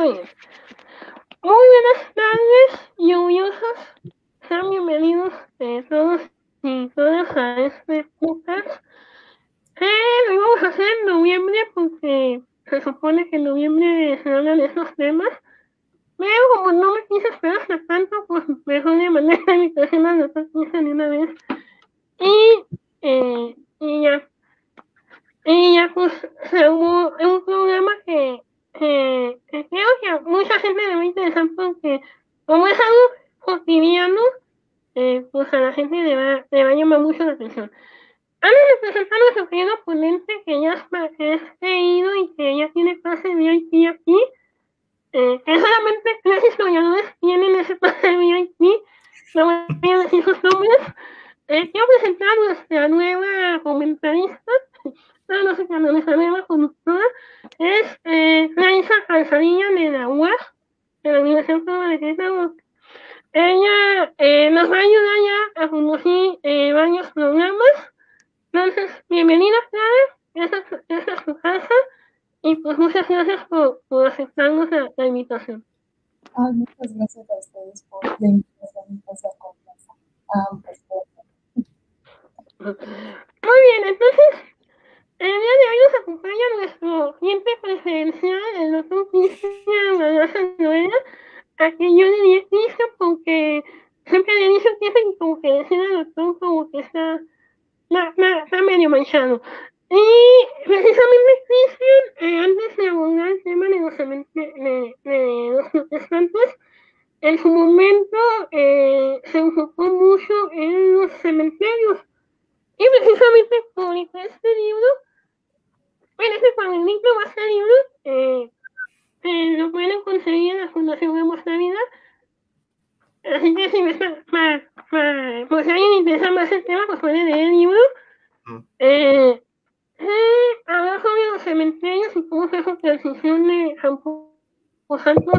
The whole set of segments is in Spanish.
bien. Muy buenas tardes, lluviosos. Sean bienvenidos todos y todas a este podcast. Lo íbamos a hacer en noviembre porque se supone que en noviembre se hablan de esos temas. Pero como no me quise esperar hasta tanto, pues mejor de manera la invitación a los otros de una vez. Y ya. Y ya pues hubo un programa que creo que a mucha gente le va a interesar porque como es algo cotidiano, pues a la gente le va a llamar mucho la atención. Antes de presentar a nuestro querido ponente que ya es leído y que ya tiene pase VIP aquí, que solamente 3 historiadores tienen ese pase VIP, no voy a decir sus nombres. Quiero presentar a nuestra nueva comentarista, nuestra nueva conductora, es Raisa Calzadilla de la UAS, de la Universidad Autónoma de Querétaro. Ella nos va a ayudar ya a conducir varios programas. Entonces, bienvenida, Clara, esta es tu casa, y pues muchas gracias por aceptarnos la invitación. Muchas gracias a ustedes por la invitación y por esa confianza. Muy bien, entonces, el día de hoy nos acompaña nuestro cliente presidencial, el doctor Cristian Barraza Noela, a quien yo le di Cristian porque siempre le he dicho que es como que decir al doctor como que está medio manchado. Y precisamente Cristian, antes de abordar el tema de los protestantes, en su momento se enfocó mucho en los cementerios. Y precisamente publicó este libro. Bueno, cuando el libro va a salir, lo pueden conseguir en la Fundación Amos Navidad. Así que si pues si alguien le interesa más el tema, pues pueden leer el libro. Habla sobre los cementerios y cómo fue su transición de camposantos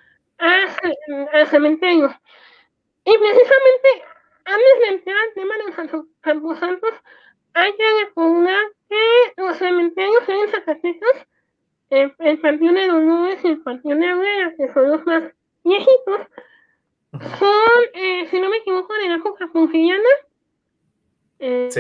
a cementerios. Y precisamente, antes de entrar al tema de los camposantos, hay que recordar que los cementerios en Zacatecas, el Panteón de Dolores y el Panteón de Aurora, que son los más viejitos, son, si no me equivoco, de la época porfiriana. Sí.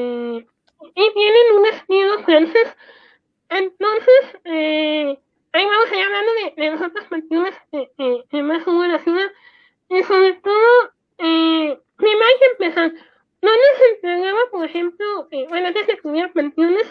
Y tienen un estilo francés. Entonces, ahí vamos a ir hablando de los otros panteones que más hubo en la ciudad. Y sobre todo, primero hay que empezar. ¿Dónde se entregaba, por ejemplo, bueno, antes de que hubiera panteones,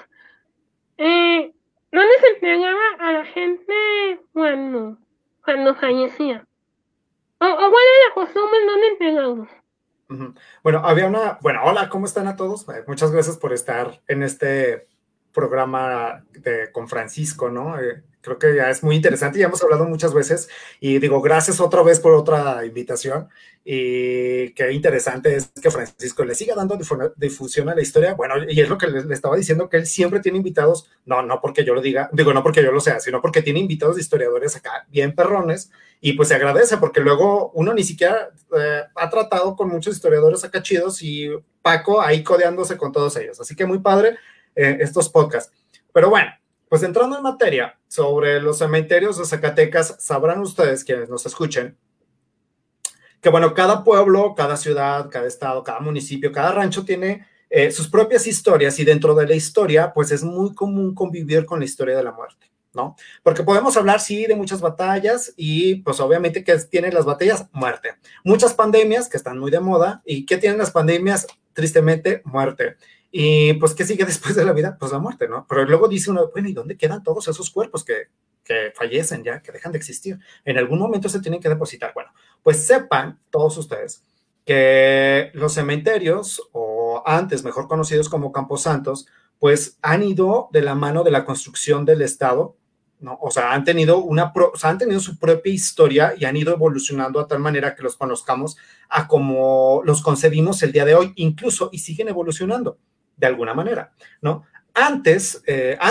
dónde se entregaba a la gente cuando fallecía? ¿O cuál era la costumbre en dónde entregarlos? Bueno, hola, ¿cómo están a todos? Muchas gracias por estar en este programa con Francisco, ¿no? Creo que ya es muy interesante, ya hemos hablado muchas veces y digo, gracias otra vez por otra invitación y qué interesante es que Francisco le siga dando difusión a la historia. Bueno, y es lo que le estaba diciendo, que él siempre tiene invitados, no porque yo lo diga, no porque yo lo sea, sino porque tiene invitados de historiadores acá bien perrones y pues se agradece porque luego uno ni siquiera ha tratado con muchos historiadores acá chidos y Paco ahí codeándose con todos ellos, así que muy padre estos podcasts. Pero bueno, pues entrando en materia sobre los cementerios de Zacatecas, sabrán ustedes, quienes nos escuchen, que bueno, cada pueblo, cada ciudad, cada estado, cada municipio, cada rancho tiene sus propias historias y dentro de la historia, pues es muy común convivir con la historia de la muerte, ¿no? Porque podemos hablar, sí, de muchas batallas y pues obviamente que tienen las batallas, muerte. Muchas pandemias que están muy de moda y ¿qué tienen las pandemias? Tristemente, muerte. Y pues, ¿qué sigue después de la vida? Pues la muerte, ¿no? Pero luego dice uno, bueno, ¿y dónde quedan todos esos cuerpos que fallecen ya, que dejan de existir? En algún momento se tienen que depositar. Bueno, pues sepan todos ustedes que los cementerios, o antes mejor conocidos como camposantos, pues han ido de la mano de la construcción del Estado, ¿no? O sea, han tenido su propia historia y han ido evolucionando a tal manera que los conozcamos a como los concebimos el día de hoy, incluso, y siguen evolucionando de alguna manera, ¿no? Antes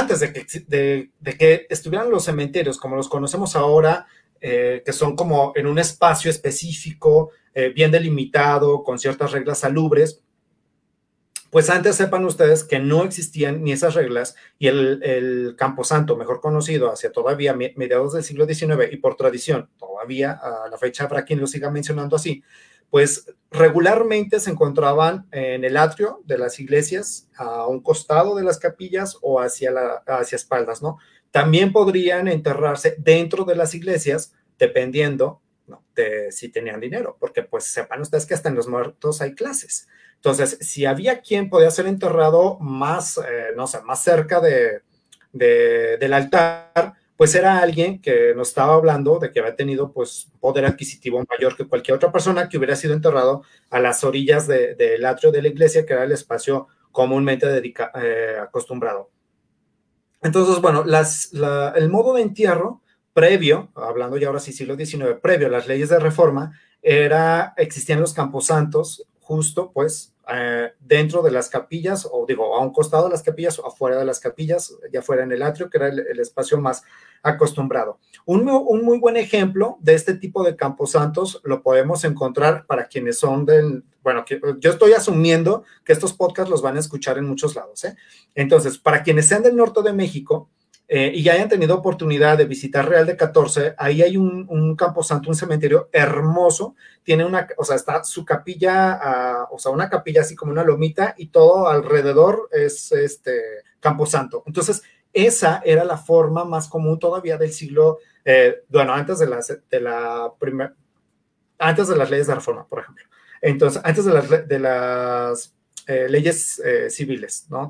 de que estuvieran los cementerios como los conocemos ahora, que son como en un espacio específico, bien delimitado, con ciertas reglas salubres, Pues antes sepan ustedes que no existían ni esas reglas y el Camposanto, mejor conocido hacia todavía mediados del siglo XIX y por tradición, todavía a la fecha habrá quien lo siga mencionando así, pues regularmente se encontraban en el atrio de las iglesias, a un costado de las capillas o hacia espaldas, ¿no? También podrían enterrarse dentro de las iglesias, dependiendo, ¿no?, de si tenían dinero, porque pues sepan ustedes que hasta en los muertos hay clases. Entonces, si había quien podía ser enterrado más, no sé, más cerca del altar, pues era alguien que nos estaba hablando de que había tenido pues poder adquisitivo mayor que cualquier otra persona que hubiera sido enterrado a las orillas del atrio de la iglesia, que era el espacio comúnmente acostumbrado. Entonces, bueno, el modo de entierro previo, hablando ya ahora sí siglo XIX, previo a las leyes de reforma, existían los camposantos justo pues dentro de las capillas, o digo, a un costado de las capillas o afuera de las capillas, ya fuera en el atrio, que era el espacio más acostumbrado. Un muy buen ejemplo de este tipo de camposantos lo podemos encontrar para quienes son bueno, yo estoy asumiendo que estos podcasts los van a escuchar en muchos lados, ¿eh? Entonces, para quienes sean del norte de México, y ya hayan tenido oportunidad de visitar Real de 14, ahí hay un camposanto, un cementerio hermoso, tiene o sea, está su capilla, o sea, una capilla así como una lomita, y todo alrededor es camposanto. Entonces, esa era la forma más común todavía del siglo, bueno, antes de las leyes de reforma, por ejemplo. Entonces, antes de las leyes civiles, ¿no?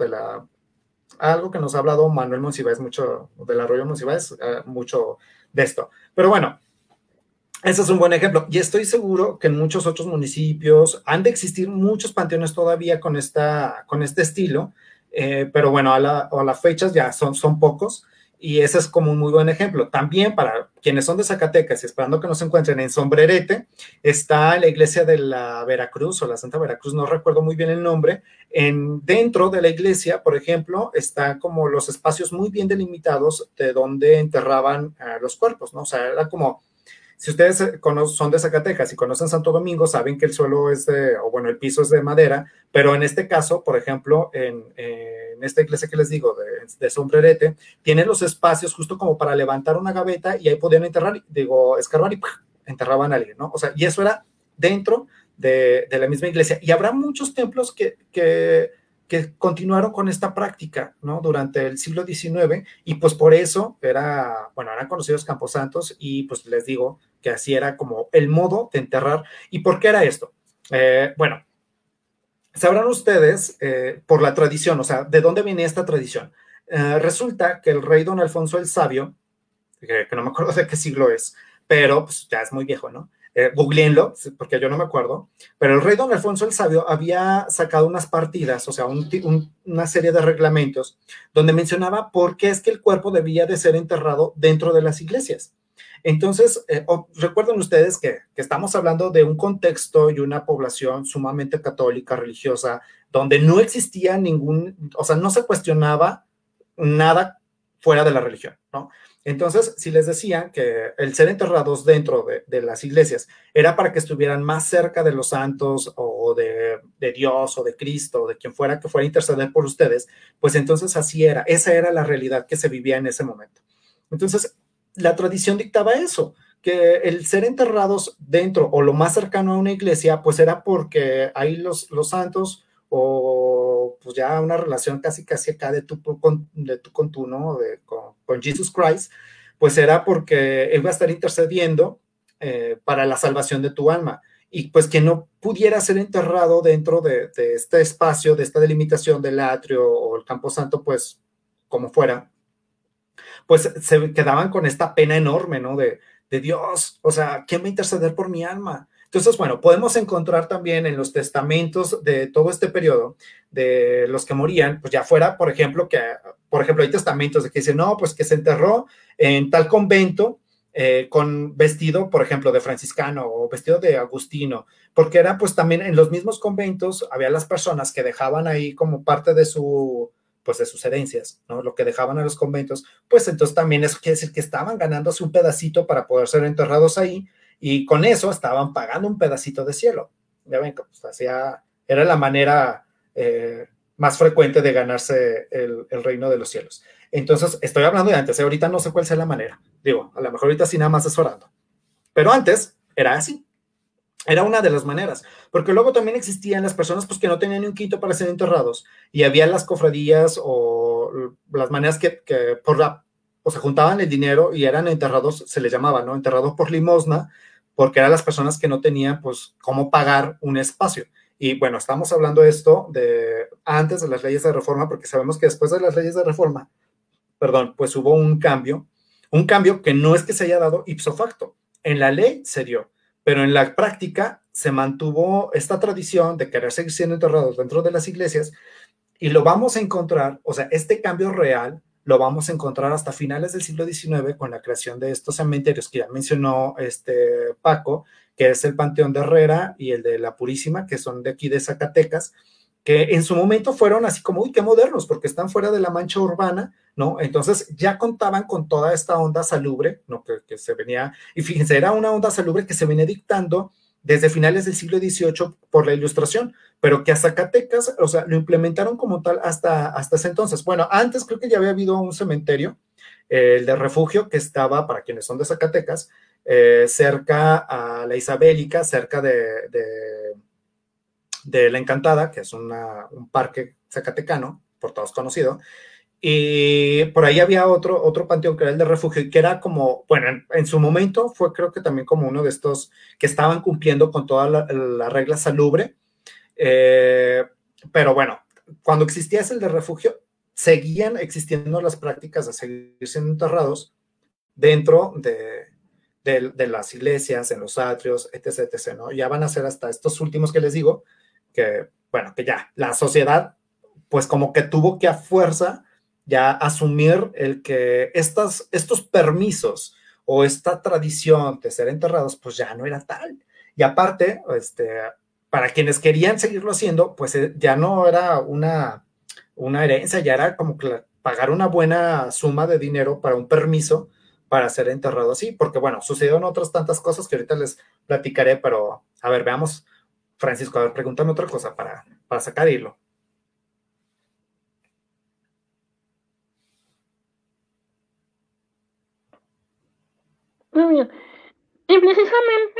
Algo que nos ha hablado Manuel Monsiváis mucho, del arroyo Monsiváis, mucho de esto. Pero bueno, ese es un buen ejemplo. Y estoy seguro que en muchos otros municipios han de existir muchos panteones todavía con este estilo, pero bueno, a las fechas ya son pocos. Y ese es como un muy buen ejemplo. También para quienes son de Zacatecas, esperando que nos encuentren en Sombrerete, está la iglesia de la Veracruz o la Santa Veracruz, no recuerdo muy bien el nombre. Dentro de la iglesia, por ejemplo, están como los espacios muy bien delimitados de donde enterraban los cuerpos, ¿no? O sea, era como, si ustedes son de Zacatecas y conocen Santo Domingo, saben que el suelo el piso es de madera, pero en este caso, por ejemplo, en esta iglesia que les digo, de Sombrerete, tienen los espacios justo como para levantar una gaveta y ahí podían escarbar y enterraban a alguien, ¿no? O sea, y eso era dentro de la misma iglesia. Y habrá muchos templos que continuaron con esta práctica, ¿no? Durante el siglo XIX, y pues por eso eran conocidos camposantos, y pues les digo que así era como el modo de enterrar. ¿Y por qué era esto? Bueno, sabrán ustedes por la tradición, o sea, ¿de dónde viene esta tradición? Resulta que el rey Don Alfonso el Sabio, que no me acuerdo de qué siglo es, pero pues ya es muy viejo, ¿no? Googleenlo, porque yo no me acuerdo, pero el rey Don Alfonso el Sabio había sacado unas partidas, o sea, una serie de reglamentos, donde mencionaba por qué es que el cuerpo debía de ser enterrado dentro de las iglesias. Entonces, recuerden ustedes que estamos hablando de un contexto y una población sumamente católica, religiosa, donde no existía o sea, no se cuestionaba nada fuera de la religión, ¿no? Entonces, si les decían que el ser enterrados dentro de las iglesias era para que estuvieran más cerca de los santos o de Dios o de Cristo o de quien fuera que fuera a interceder por ustedes, pues entonces así era. Esa era la realidad que se vivía en ese momento. Entonces, la tradición dictaba eso, que el ser enterrados dentro o lo más cercano a una iglesia, pues era porque ahí los santos, o pues ya una relación casi acá de tú con tú, ¿no? Con Jesus Christ, pues era porque él va a estar intercediendo para la salvación de tu alma. Y pues que no pudiera ser enterrado dentro de este espacio, de esta delimitación del atrio o el camposanto, pues como fuera, pues se quedaban con esta pena enorme, ¿no? De Dios, o sea, ¿quién va a interceder por mi alma? Entonces, bueno, podemos encontrar también en los testamentos de todo este periodo, de los que morían, pues ya fuera, por ejemplo, hay testamentos de que dicen, no, pues que se enterró en tal convento con vestido, por ejemplo, de franciscano o vestido de agustino, porque era pues también en los mismos conventos había las personas que dejaban ahí como parte de sus herencias, ¿no? Lo que dejaban a los conventos, pues entonces también eso quiere decir que estaban ganándose un pedacito para poder ser enterrados ahí, y con eso estaban pagando un pedacito de cielo. Ya ven que pues era la manera más frecuente de ganarse el reino de los cielos. Entonces, estoy hablando de antes, ahorita no sé cuál sea la manera. Digo, a lo mejor ahorita sí nada más es orando. Pero antes era así. Era una de las maneras, porque luego también existían las personas pues, que no tenían ni un quinto para ser enterrados, y había las cofradías o las maneras que o se juntaban el dinero y eran enterrados, se les llamaba, ¿no? Enterrados por limosna, porque eran las personas que no tenían, pues, cómo pagar un espacio. Y bueno, estamos hablando de esto de antes de las leyes de reforma, porque sabemos que después de las leyes de reforma, perdón, pues hubo un cambio que no es que se haya dado ipso facto. En la ley se dio, pero en la práctica se mantuvo esta tradición de querer seguir siendo enterrados dentro de las iglesias y lo vamos a encontrar, o sea, este cambio real lo vamos a encontrar hasta finales del siglo XIX con la creación de estos cementerios que ya mencionó Paco, que es el Panteón de Herrera y el de la Purísima, que son de aquí de Zacatecas, que en su momento fueron así como, uy, qué modernos, porque están fuera de la mancha urbana, ¿no? Entonces ya contaban con toda esta onda salubre, ¿no? Que se venía, y fíjense, era una onda salubre que se venía dictando desde finales del siglo XVIII por la Ilustración, pero que a Zacatecas, o sea, lo implementaron como tal hasta ese entonces. Bueno, antes creo que ya había habido un cementerio, el de Refugio, que estaba, para quienes son de Zacatecas, cerca a la Isabélica, cerca de La Encantada, que es un parque zacatecano, por todos conocido, y por ahí había otro panteón que era el de Refugio, y que era como, bueno, en su momento fue creo que también como uno de estos que estaban cumpliendo con toda la regla salubre, pero bueno, cuando existía ese el de Refugio, seguían existiendo las prácticas de seguir siendo enterrados dentro de las iglesias, en los atrios, etc., etc., ¿no? Ya van a ser hasta estos últimos que les digo, que, bueno, que ya la sociedad, pues como que tuvo que a fuerza ya asumir el que estos permisos o esta tradición de ser enterrados, pues ya no era tal. Y aparte, para quienes querían seguirlo haciendo, pues ya no era una herencia, ya era como que pagar una buena suma de dinero para un permiso para ser enterrado así, porque bueno, sucedieron otras tantas cosas que ahorita les platicaré, pero a ver, veamos, Francisco, a ver, pregúntame otra cosa para sacar hilo. Muy bien. Y precisamente,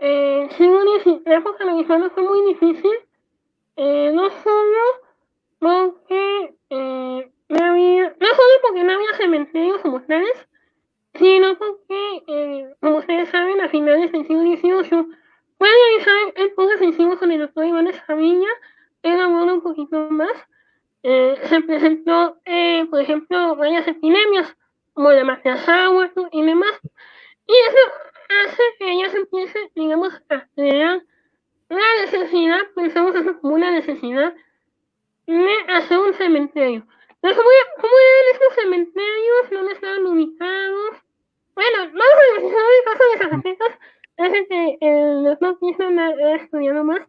la época mexicana fue muy difícil, no solo porque no solo porque no había cementerios como tales, sino porque, como ustedes saben, a finales del siglo XVIII fue realizar el poco sencillo con el doctor Iván Escamilla, elaboró un poquito más. Se presentó, por ejemplo, varias epidemias, como la mafiasawa y demás, y eso hace que ella se empiece, digamos, a crear la necesidad, pensamos eso como una necesidad de hacer un cementerio. Entonces, ¿cómo eran estos cementerios? ¿Dónde estaban ubicados? Bueno, vamos a analizar el caso de Zacatecas, es que el doctor quiso andar estudiando más,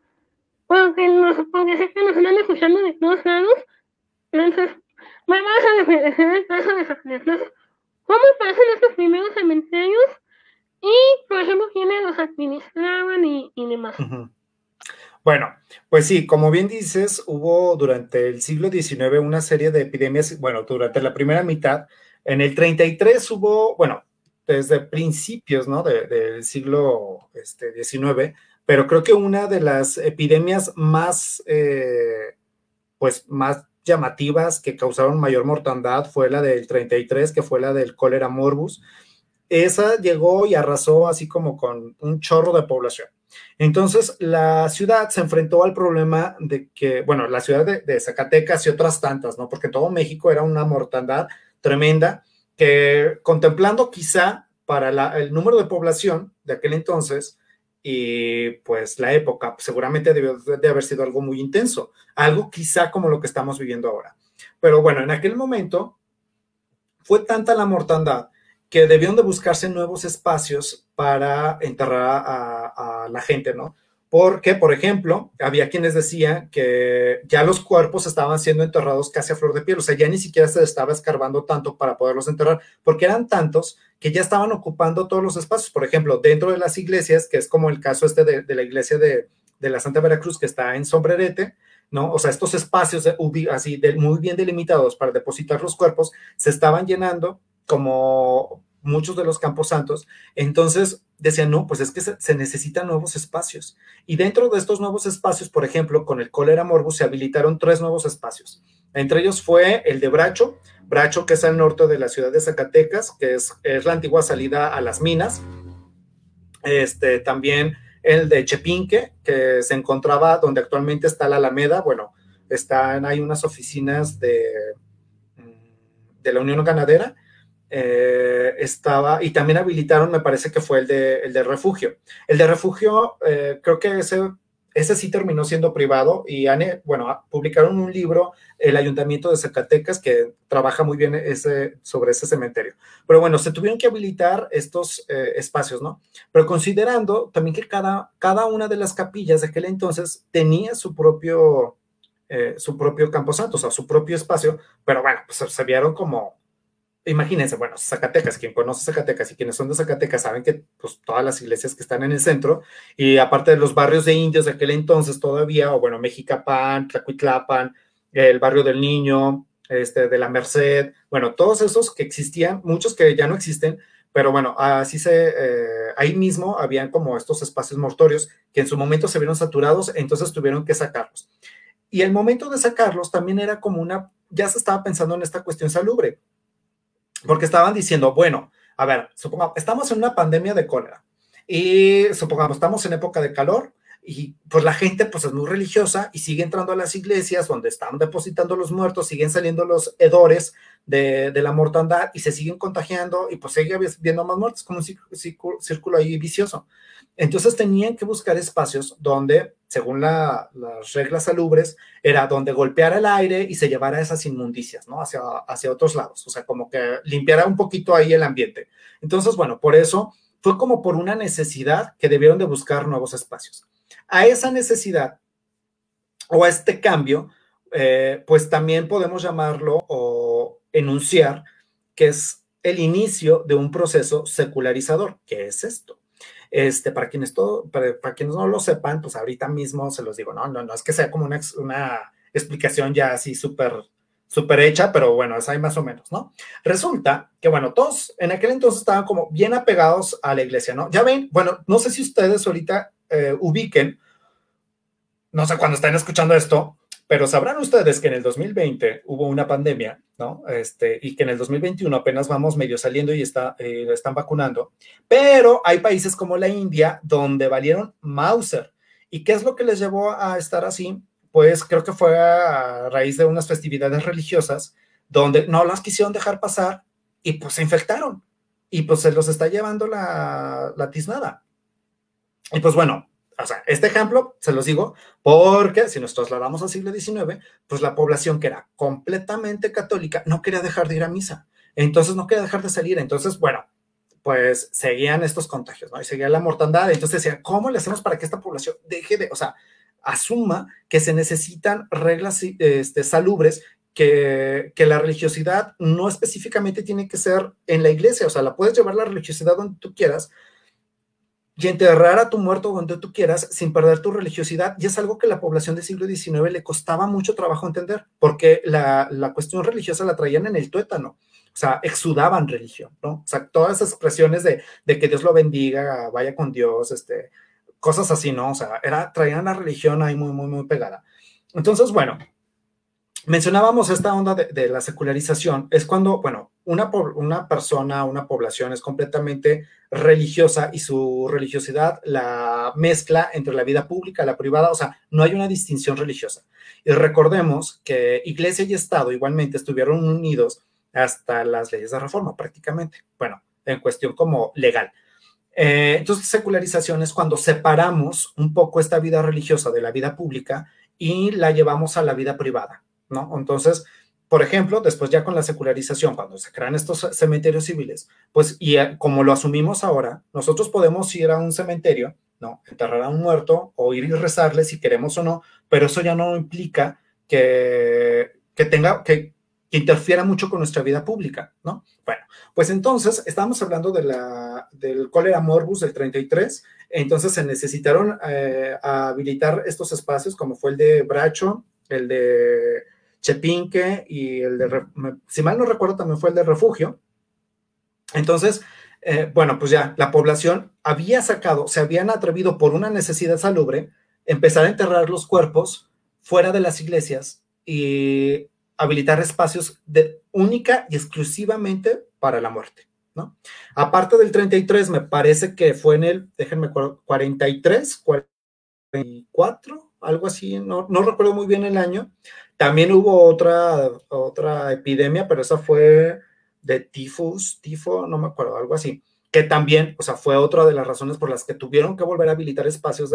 porque sé que nos están escuchando de todos lados. Entonces, vamos a referenciar el caso de Zacatecas. ¿Cómo pasan estos primeros cementerios? Y, por ejemplo, quiénes los administraban y demás. Uh-huh. Bueno, pues sí, como bien dices, hubo durante el siglo XIX una serie de epidemias, bueno, durante la primera mitad. En el 33 hubo, bueno, desde principios, ¿no? del siglo XIX, pero creo que una de las epidemias más, pues más llamativas que causaron mayor mortandad fue la del 33, que fue la del cólera morbus. Esa llegó y arrasó así como con un chorro de población. Entonces, la ciudad se enfrentó al problema de que, bueno, la ciudad de Zacatecas y otras tantas, ¿no? Porque todo México era una mortandad tremenda que, contemplando quizá para el número de población de aquel entonces y pues la época, seguramente debió de haber sido algo muy intenso, algo quizá como lo que estamos viviendo ahora. Pero bueno, en aquel momento fue tanta la mortandad que debieron de buscarse nuevos espacios para enterrar a la gente, ¿no? Porque, por ejemplo, había quienes decían que ya los cuerpos estaban siendo enterrados casi a flor de piel, o sea, ya ni siquiera se estaba escarbando tanto para poderlos enterrar, porque eran tantos que ya estaban ocupando todos los espacios. Por ejemplo, dentro de las iglesias, que es como el caso de la iglesia de la Santa Veracruz, que está en Sombrerete, ¿no? O sea, estos espacios así muy bien delimitados para depositar los cuerpos se estaban llenando como muchos de los camposantos. Entonces decían, no, pues es que se necesitan nuevos espacios. Y dentro de estos nuevos espacios, por ejemplo, con el cólera morbus se habilitaron 3 nuevos espacios. Entre ellos fue el de Bracho, que es al norte de la ciudad de Zacatecas, que es la antigua salida a las minas. También el de Chepinque, que se encontraba donde actualmente está la Alameda. Bueno, hay unas oficinas de la Unión Ganadera. Y también habilitaron, me parece que fue el de Refugio. El de Refugio, creo que ese sí terminó siendo privado y publicaron un libro, el Ayuntamiento de Zacatecas, que trabaja muy bien sobre ese cementerio. Pero bueno, se tuvieron que habilitar estos espacios, ¿no? Pero considerando también que cada una de las capillas de aquel entonces tenía su propio camposanto, o sea, su propio espacio, pero bueno, pues se vieron como... Imagínense, bueno, Zacatecas, quien conoce Zacatecas y quienes son de Zacatecas saben que pues todas las iglesias que están en el centro, y aparte de los barrios de indios de aquel entonces todavía, o bueno, Mexicapán, Tlacuitlapan, el barrio del Niño, de la Merced, bueno, todos esos que existían, muchos que ya no existen, pero bueno, ahí mismo habían como estos espacios mortuorios que en su momento se vieron saturados, entonces tuvieron que sacarlos. Y el momento de sacarlos también era como ya se estaba pensando en esta cuestión salubre, porque estaban diciendo, bueno, a ver, supongamos, estamos en una pandemia de cólera y supongamos, estamos en época de calor y pues la gente pues es muy religiosa y sigue entrando a las iglesias donde están depositando los muertos, siguen saliendo los hedores de la mortandad y se siguen contagiando y pues sigue viendo más muertos, como un círculo ahí vicioso. Entonces tenían que buscar espacios donde, según las reglas salubres, era donde golpeara el aire y se llevara esas inmundicias, ¿no? Hacia otros lados, o sea, como que limpiara un poquito ahí el ambiente. Entonces, bueno, por eso fue como por una necesidad que debieron de buscar nuevos espacios. A esa necesidad o a este cambio, pues también podemos llamarlo o enunciar que es el inicio de un proceso secularizador. ¿Qué es esto? Para quienes no lo sepan, pues ahorita mismo se los digo, no es que sea como una explicación ya así súper hecha, pero bueno, es ahí más o menos, ¿no? Resulta que, bueno, todos en aquel entonces estaban como bien apegados a la iglesia, ¿no? Ya ven, bueno, no sé si ustedes ahorita ubiquen, no sé cuándo están escuchando esto, pero sabrán ustedes que en el 2020 hubo una pandemia, ¿no? Y que en el 2021 apenas vamos medio saliendo y lo están vacunando, pero hay países como la India donde valieron Mauser. ¿Y qué es lo que les llevó a estar así? Pues creo que fue a raíz de unas festividades religiosas donde no las quisieron dejar pasar y pues se infectaron y pues se los está llevando la tiznada. Y pues bueno, o sea, este ejemplo se los digo porque si nos trasladamos al siglo XIX, pues la población que era completamente católica no quería dejar de ir a misa, entonces no quería dejar de salir, entonces bueno, pues seguían estos contagios, ¿no? Y seguía la mortandad, entonces decían, ¿cómo le hacemos para que esta población deje de, o sea, asuma que se necesitan reglas salubres, que la religiosidad no específicamente tiene que ser en la iglesia, o sea, la puedes llevar la religiosidad donde tú quieras y enterrar a tu muerto donde tú quieras sin perder tu religiosidad, y es algo que la población del siglo XIX le costaba mucho trabajo entender, porque la cuestión religiosa la traían en el tuétano, o sea, exudaban religión, ¿no? O sea, todas esas expresiones de que Dios lo bendiga, vaya con Dios, cosas así, ¿no? O sea, traían la religión ahí muy, muy, muy pegada. Entonces, bueno, mencionábamos esta onda de la secularización, es cuando, bueno, una persona, una población es completamente religiosa y su religiosidad la mezcla entre la vida pública y la privada, o sea, no hay una distinción religiosa. Y recordemos que Iglesia y Estado igualmente estuvieron unidos hasta las leyes de reforma prácticamente, bueno, en cuestión como legal. Entonces, secularización es cuando separamos un poco esta vida religiosa de la vida pública y la llevamos a la vida privada, ¿no? Entonces, por ejemplo, después ya con la secularización, cuando se crean estos cementerios civiles, pues, y como lo asumimos ahora, nosotros podemos ir a un cementerio, ¿no? Enterrar a un muerto o ir y rezarle si queremos o no, pero eso ya no implica que interfiera mucho con nuestra vida pública, ¿no? Bueno, pues entonces estamos hablando del cólera morbus del 33, entonces se necesitaron habilitar estos espacios como fue el de Bracho, el de Chepinque y el de, si mal no recuerdo, también fue el de Refugio. Entonces, bueno, pues ya la población había sacado, se habían atrevido por una necesidad salubre, empezar a enterrar los cuerpos fuera de las iglesias y habilitar espacios única y exclusivamente para la muerte, ¿no? Aparte del 33, me parece que fue en el, déjenme acuerdo, 43, 44, algo así, no recuerdo muy bien el año. También hubo otra epidemia, pero esa fue de tifo, no me acuerdo, algo así, que también, o sea, fue otra de las razones por las que tuvieron que volver a habilitar espacios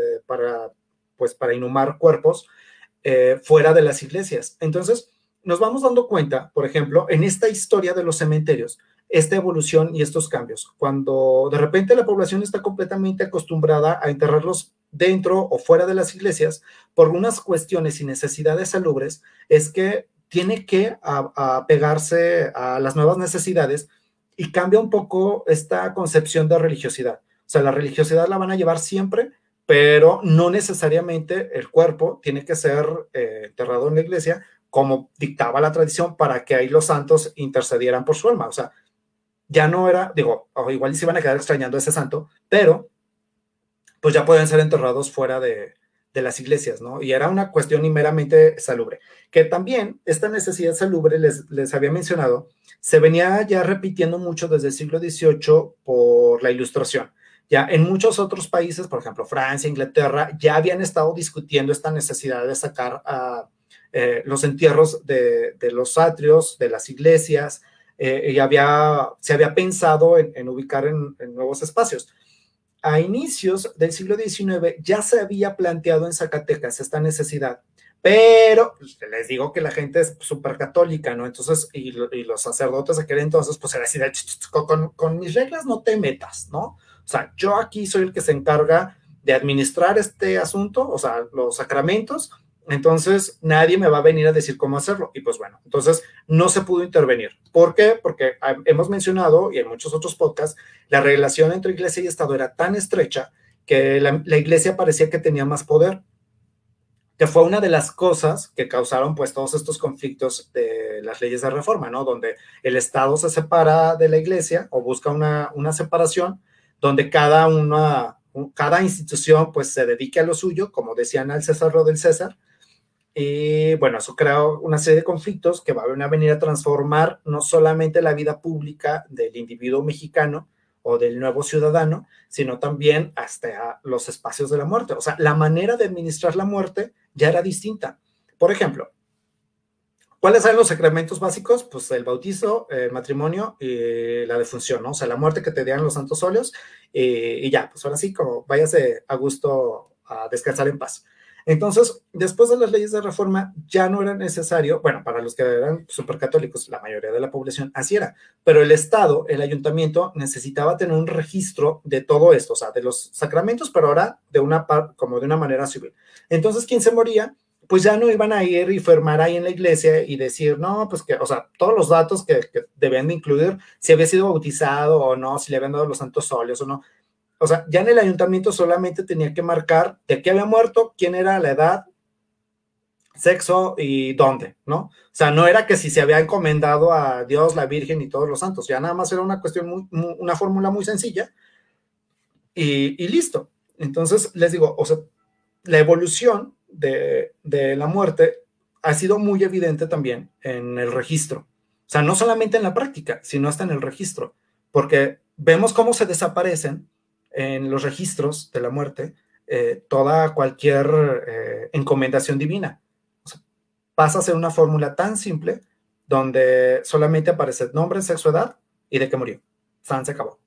para inhumar cuerpos fuera de las iglesias. Entonces, nos vamos dando cuenta, por ejemplo, en esta historia de los cementerios, esta evolución y estos cambios. Cuando de repente la población está completamente acostumbrada a enterrarlos dentro o fuera de las iglesias por unas cuestiones y necesidades salubres, es que tiene que apegarse a las nuevas necesidades y cambia un poco esta concepción de religiosidad. O sea, la religiosidad la van a llevar siempre, pero no necesariamente el cuerpo tiene que ser enterrado en la iglesia como dictaba la tradición para que ahí los santos intercedieran por su alma. O sea, ya no era, digo, igual se iban a quedar extrañando a ese santo, pero pues ya pueden ser enterrados fuera de las iglesias, ¿no? Y era una cuestión meramente salubre. Que también esta necesidad salubre, les había mencionado, se venía ya repitiendo mucho desde el siglo XVIII por la Ilustración. Ya en muchos otros países, por ejemplo, Francia, Inglaterra, ya habían estado discutiendo esta necesidad de sacar los entierros de los atrios, de las iglesias, y se había pensado en ubicar en nuevos espacios. A inicios del siglo XIX ya se había planteado en Zacatecas esta necesidad, pero pues, les digo que la gente es súper católica, ¿no? Entonces, y los sacerdotes de aquel entonces, pues era así de, con mis reglas no te metas, ¿no? O sea, yo aquí soy el que se encarga de administrar este asunto, o sea, los sacramentos, entonces nadie me va a venir a decir cómo hacerlo. Y pues bueno, entonces no se pudo intervenir. ¿Por qué? Porque hemos mencionado, y en muchos otros podcasts, la relación entre iglesia y Estado era tan estrecha que la iglesia parecía que tenía más poder, que fue una de las cosas que causaron pues todos estos conflictos de las leyes de reforma, ¿no? Donde el Estado se separa de la iglesia o busca una separación donde cada institución pues se dedique a lo suyo, como decían al César lo del César. Y bueno, eso creó una serie de conflictos que van a venir a transformar no solamente la vida pública del individuo mexicano o del nuevo ciudadano, sino también hasta los espacios de la muerte. O sea, la manera de administrar la muerte ya era distinta. Por ejemplo, ¿cuáles eran los sacramentos básicos? Pues el bautizo, el matrimonio y la defunción, ¿no? O sea, la muerte que te dieran los santos óleos y ya, pues ahora sí, como váyase a gusto a descansar en paz. Entonces, después de las leyes de reforma, ya no era necesario, bueno, para los que eran supercatólicos, la mayoría de la población así era, pero el Estado, el ayuntamiento, necesitaba tener un registro de todo esto, o sea, de los sacramentos, pero ahora como de una manera civil. Entonces, ¿quién se moría? Pues ya no iban a ir y firmar ahí en la iglesia y decir, no, pues que, o sea, todos los datos que debían de incluir, si había sido bautizado o no, si le habían dado los santos óleos o no. O sea, ya en el ayuntamiento solamente tenía que marcar de qué había muerto, quién era, la edad, sexo y dónde, ¿no? O sea, no era que si se había encomendado a Dios, la Virgen y todos los santos, ya nada más era una cuestión, una fórmula muy sencilla y listo. Entonces, les digo, o sea, la evolución de la muerte ha sido muy evidente también en el registro. O sea, no solamente en la práctica, sino hasta en el registro, porque vemos cómo se desaparecen en los registros de la muerte toda cualquier encomendación divina. O sea, pasa a ser una fórmula tan simple donde solamente aparece nombre, sexo, edad y de qué murió. San se acabó.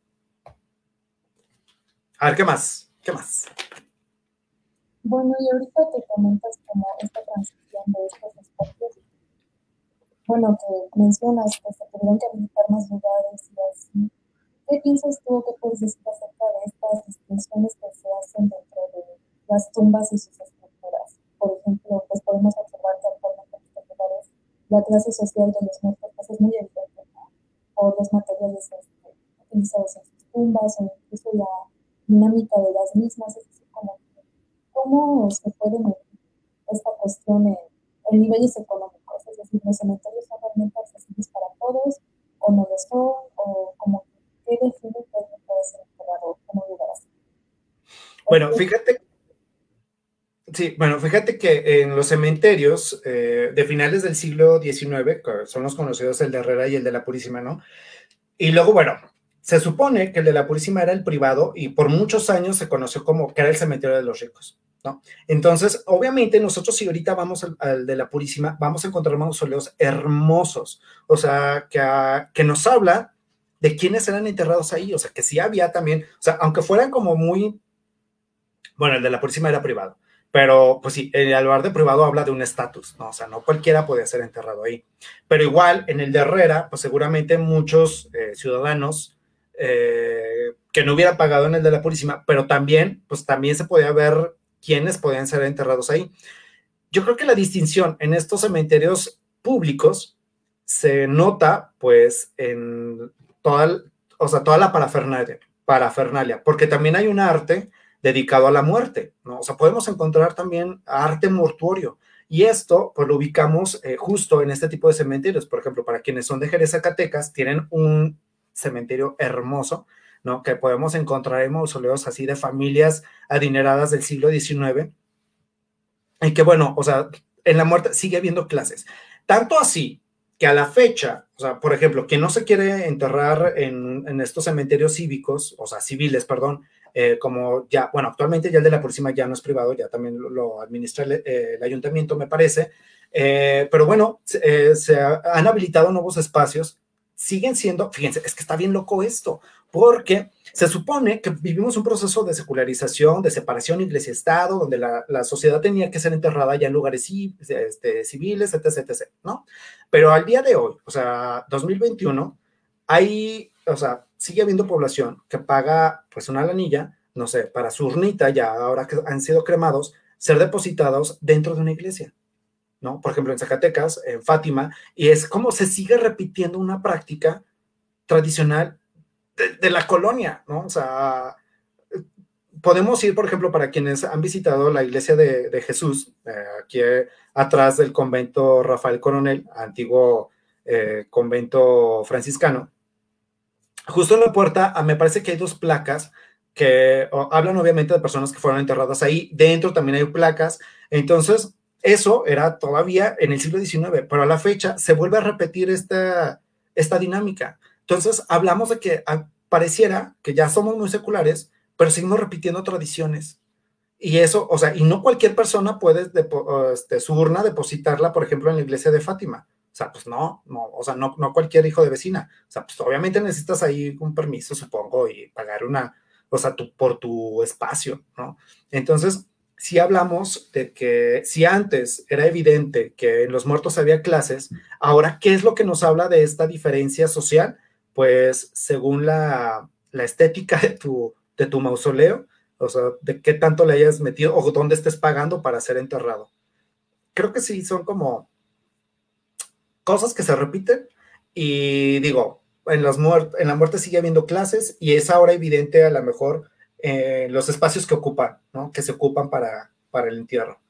A ver, ¿qué más? ¿Qué más? Bueno, y ahorita que comentas como esta transición de estos espacios, bueno, que mencionas que se tuvieron que habilitar más lugares y así, ¿qué piensas tú, qué puedes decir acerca de estas distinciones que se hacen dentro de las tumbas y sus estructuras? Por ejemplo, pues podemos observar que actualmente en estos lugares la clase social de los muertos pues, es muy evidente, ¿no? Por los materiales utilizados en sus tumbas o incluso la dinámica de las mismas, es decir, como cómo se puede medir esta cuestión en niveles económicos, es decir, los cementerios son realmente accesibles para todos, o no lo son, o como que define que alguien puede ser enterrado en un lugar así. Bueno, fíjate. Sí, bueno, fíjate que en los cementerios de finales del siglo XIX, que son los conocidos el de Herrera y el de la Purísima, ¿no? Y luego, bueno, se supone que el de la Purísima era el privado y por muchos años se conoció como que era el cementerio de los ricos, ¿no? Entonces, obviamente nosotros si ahorita vamos al de la Purísima, vamos a encontrar mausoleos hermosos, o sea, que nos habla de quiénes eran enterrados ahí, o sea, que sí había también, o sea, aunque fueran como muy, bueno, el de la Purísima era privado, pero pues sí, el lugar de privado habla de un estatus, ¿no? O sea, no cualquiera podía ser enterrado ahí. Pero igual, en el de Herrera, pues seguramente muchos ciudadanos que no hubieran pagado en el de la Purísima, pero también, pues también se podía ver quiénes podían ser enterrados ahí. Yo creo que la distinción en estos cementerios públicos se nota, pues, en toda, o sea, toda la parafernalia, porque también hay un arte dedicado a la muerte, ¿no? O sea, podemos encontrar también arte mortuorio. Y esto, pues lo ubicamos justo en este tipo de cementerios. Por ejemplo, para quienes son de Jerez, Zacatecas, tienen un cementerio hermoso, ¿no? Que podemos encontrar en mausoleos así de familias adineradas del siglo XIX. Y que, bueno, o sea, en la muerte sigue habiendo clases. Tanto así que a la fecha, o sea, por ejemplo, quien no se quiere enterrar en estos cementerios cívicos, o sea, civiles, perdón, como ya, bueno, actualmente ya el de la Purísima ya no es privado, ya también lo administra el ayuntamiento, me parece, pero bueno, se han habilitado nuevos espacios, siguen siendo, fíjense, es que está bien loco esto, porque se supone que vivimos un proceso de secularización, de separación iglesia-estado, donde la sociedad tenía que ser enterrada ya en lugares civiles, etc., etc., ¿no? Pero al día de hoy, o sea, 2021, hay, o sea, sigue habiendo población que paga pues una lanilla, no sé, para su urnita, ya ahora que han sido cremados, ser depositados dentro de una iglesia, ¿no? Por ejemplo, en Zacatecas, en Fátima, y es como se sigue repitiendo una práctica tradicional de la colonia, ¿no? O sea, podemos ir, por ejemplo, para quienes han visitado la iglesia de Jesús, aquí atrás del convento Rafael Coronel, antiguo convento franciscano. Justo en la puerta, me parece que hay dos placas que hablan obviamente de personas que fueron enterradas ahí. Dentro también hay placas. Entonces, eso era todavía en el siglo XIX, pero a la fecha se vuelve a repetir esta dinámica. Entonces, hablamos de que pareciera que ya somos muy seculares, pero seguimos repitiendo tradiciones. Y eso, o sea, y no cualquier persona puede su urna depositarla, por ejemplo, en la iglesia de Fátima. O sea, pues no, o sea, no cualquier hijo de vecina. O sea, pues obviamente necesitas ahí un permiso, supongo, y pagar o sea, por tu espacio, ¿no? Entonces, si hablamos de que si antes era evidente que en los muertos había clases, ahora, ¿qué es lo que nos habla de esta diferencia social? Pues según la estética de tu mausoleo, o sea, de qué tanto le hayas metido o dónde estés pagando para ser enterrado. Creo que sí, son como cosas que se repiten y digo, en la muerte sigue habiendo clases y es ahora evidente a lo mejor los espacios que ocupan, ¿no? Que se ocupan para el entierro.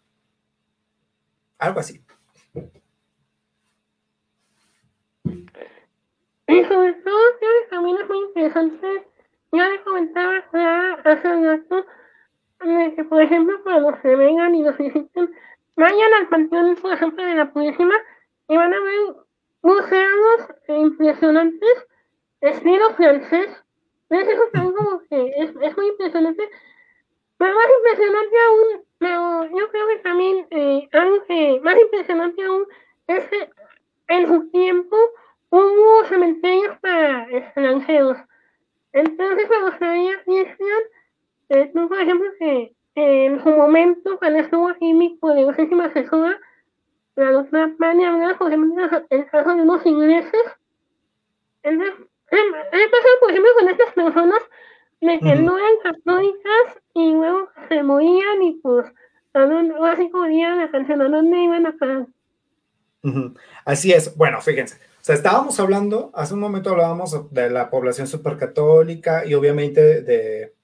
Algo así. Y sobre todo, creo que también es muy interesante, ya les comentaba hace un rato, de que, por ejemplo, cuando se vengan y nos visiten, vayan al panteón, por ejemplo, de la Purísima y van a ver museos impresionantes, estilo francés. Entonces, eso también como que es muy impresionante. Pero más impresionante aún, pero yo creo que también algo que más impresionante aún es que en su tiempo hubo cementerios para extranjeros. Entonces me gustaría, Cristian, tú por ejemplo que en su momento cuando estuvo aquí mi poderosísima asesora, la doctora Pani, hablaba por ejemplo el caso de unos ingleses. Entonces, he pasado por ejemplo con estas personas de que no eran católicas y luego se morían y pues así como dirían la canción, ¿a dónde iban a parar? Así es, bueno, fíjense, o sea, estábamos hablando, hace un momento hablábamos de la población supercatólica y obviamente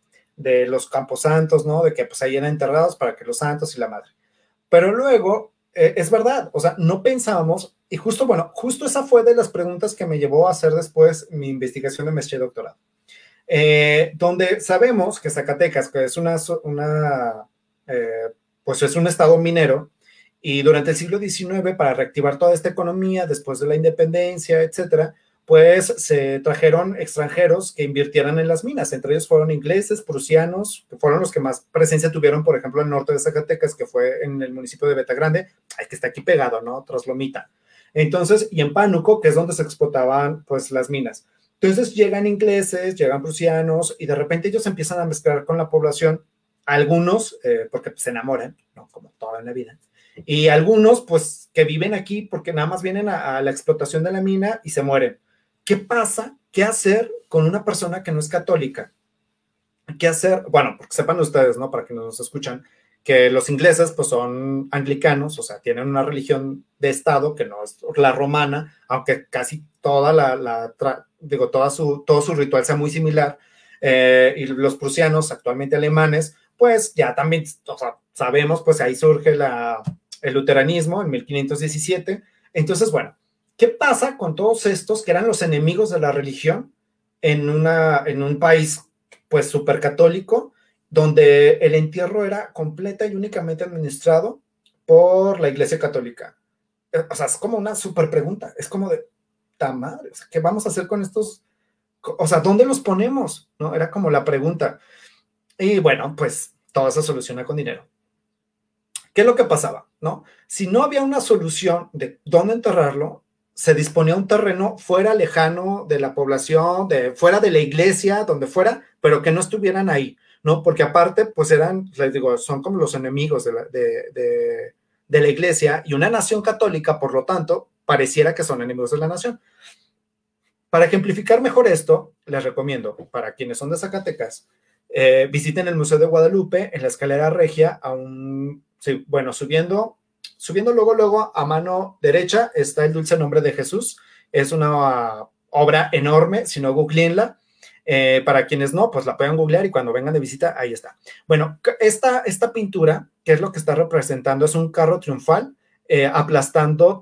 de los camposantos, ¿no? De que pues ahí eran enterrados para que los santos y la madre. Pero luego es verdad, o sea, no pensábamos, y justo, bueno, justo esa fue de las preguntas que me llevó a hacer después mi investigación de maestría y doctorado, donde sabemos que Zacatecas, que es pues es un estado minero, y durante el siglo XIX, para reactivar toda esta economía, después de la independencia, etcétera, pues se trajeron extranjeros que invirtieran en las minas. Entre ellos fueron ingleses, prusianos, que fueron los que más presencia tuvieron, por ejemplo, en el norte de Zacatecas, que fue en el municipio de Betagrande, que está aquí pegado, ¿no? Tras Lomita. Entonces, y en Pánuco, que es donde se explotaban, pues, las minas. Entonces llegan ingleses, llegan prusianos, y de repente ellos empiezan a mezclar con la población, algunos, porque se enamoran, ¿no? Como toda en la vida, y algunos, pues, que viven aquí porque nada más vienen a la explotación de la mina y se mueren. ¿Qué pasa? ¿Qué hacer con una persona que no es católica? ¿Qué hacer? Bueno, porque sepan ustedes, ¿no? Para que nos escuchan, que los ingleses, pues, son anglicanos, o sea, tienen una religión de Estado que no es la romana, aunque casi toda todo su ritual sea muy similar, y los prusianos, actualmente alemanes, pues, ya también, o sea, sabemos, pues, ahí surge el luteranismo en 1517. Entonces, bueno, ¿qué pasa con todos estos que eran los enemigos de la religión en un país, pues, súper católico, donde el entierro era completa y únicamente administrado por la Iglesia Católica? O sea, es como una súper pregunta, es como de, ¡ta madre! O sea, ¿qué vamos a hacer con estos? O sea, ¿dónde los ponemos? ¿No? Era como la pregunta. Y bueno, pues todo se soluciona con dinero. ¿Qué es lo que pasaba? ¿No? Si no había una solución de dónde enterrarlo, se disponía un terreno fuera, lejano de la población, fuera de la iglesia, donde fuera, pero que no estuvieran ahí, ¿no? Porque aparte, pues les digo, son como los enemigos de la iglesia, y una nación católica, por lo tanto, pareciera que son enemigos de la nación. Para ejemplificar mejor esto, les recomiendo, para quienes son de Zacatecas, visiten el Museo de Guadalupe en la escalera regia, bueno, subiendo luego a mano derecha está el Dulce Nombre de Jesús. Es una obra enorme, si no, googleenla. Para quienes no, pues la pueden googlear y cuando vengan de visita, ahí está. Bueno, esta pintura, ¿qué es lo que está representando? Es un carro triunfal aplastando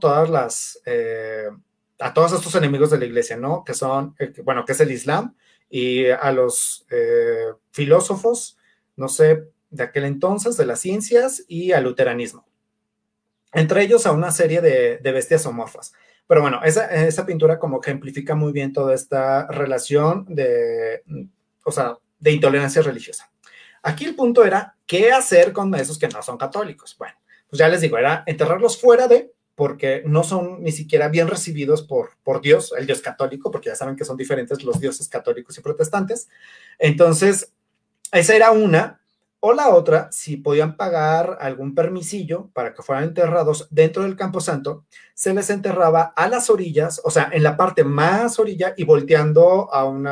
a todos estos enemigos de la iglesia, ¿no? Que son, bueno, que es el Islam, y a los filósofos, no sé, de aquel entonces, de las ciencias, y al luteranismo. Entre ellos a una serie de bestias zoomorfas. Pero bueno, esa pintura como que ejemplifica muy bien toda esta relación de intolerancia religiosa. Aquí el punto era, ¿qué hacer con esos que no son católicos? Bueno, pues ya les digo, era enterrarlos fuera porque no son ni siquiera bien recibidos por Dios, el Dios católico, porque ya saben que son diferentes los dioses católicos y protestantes. Entonces, esa era una. O la otra, si podían pagar algún permisillo para que fueran enterrados dentro del Camposanto, se les enterraba a las orillas, o sea, en la parte más orilla y volteando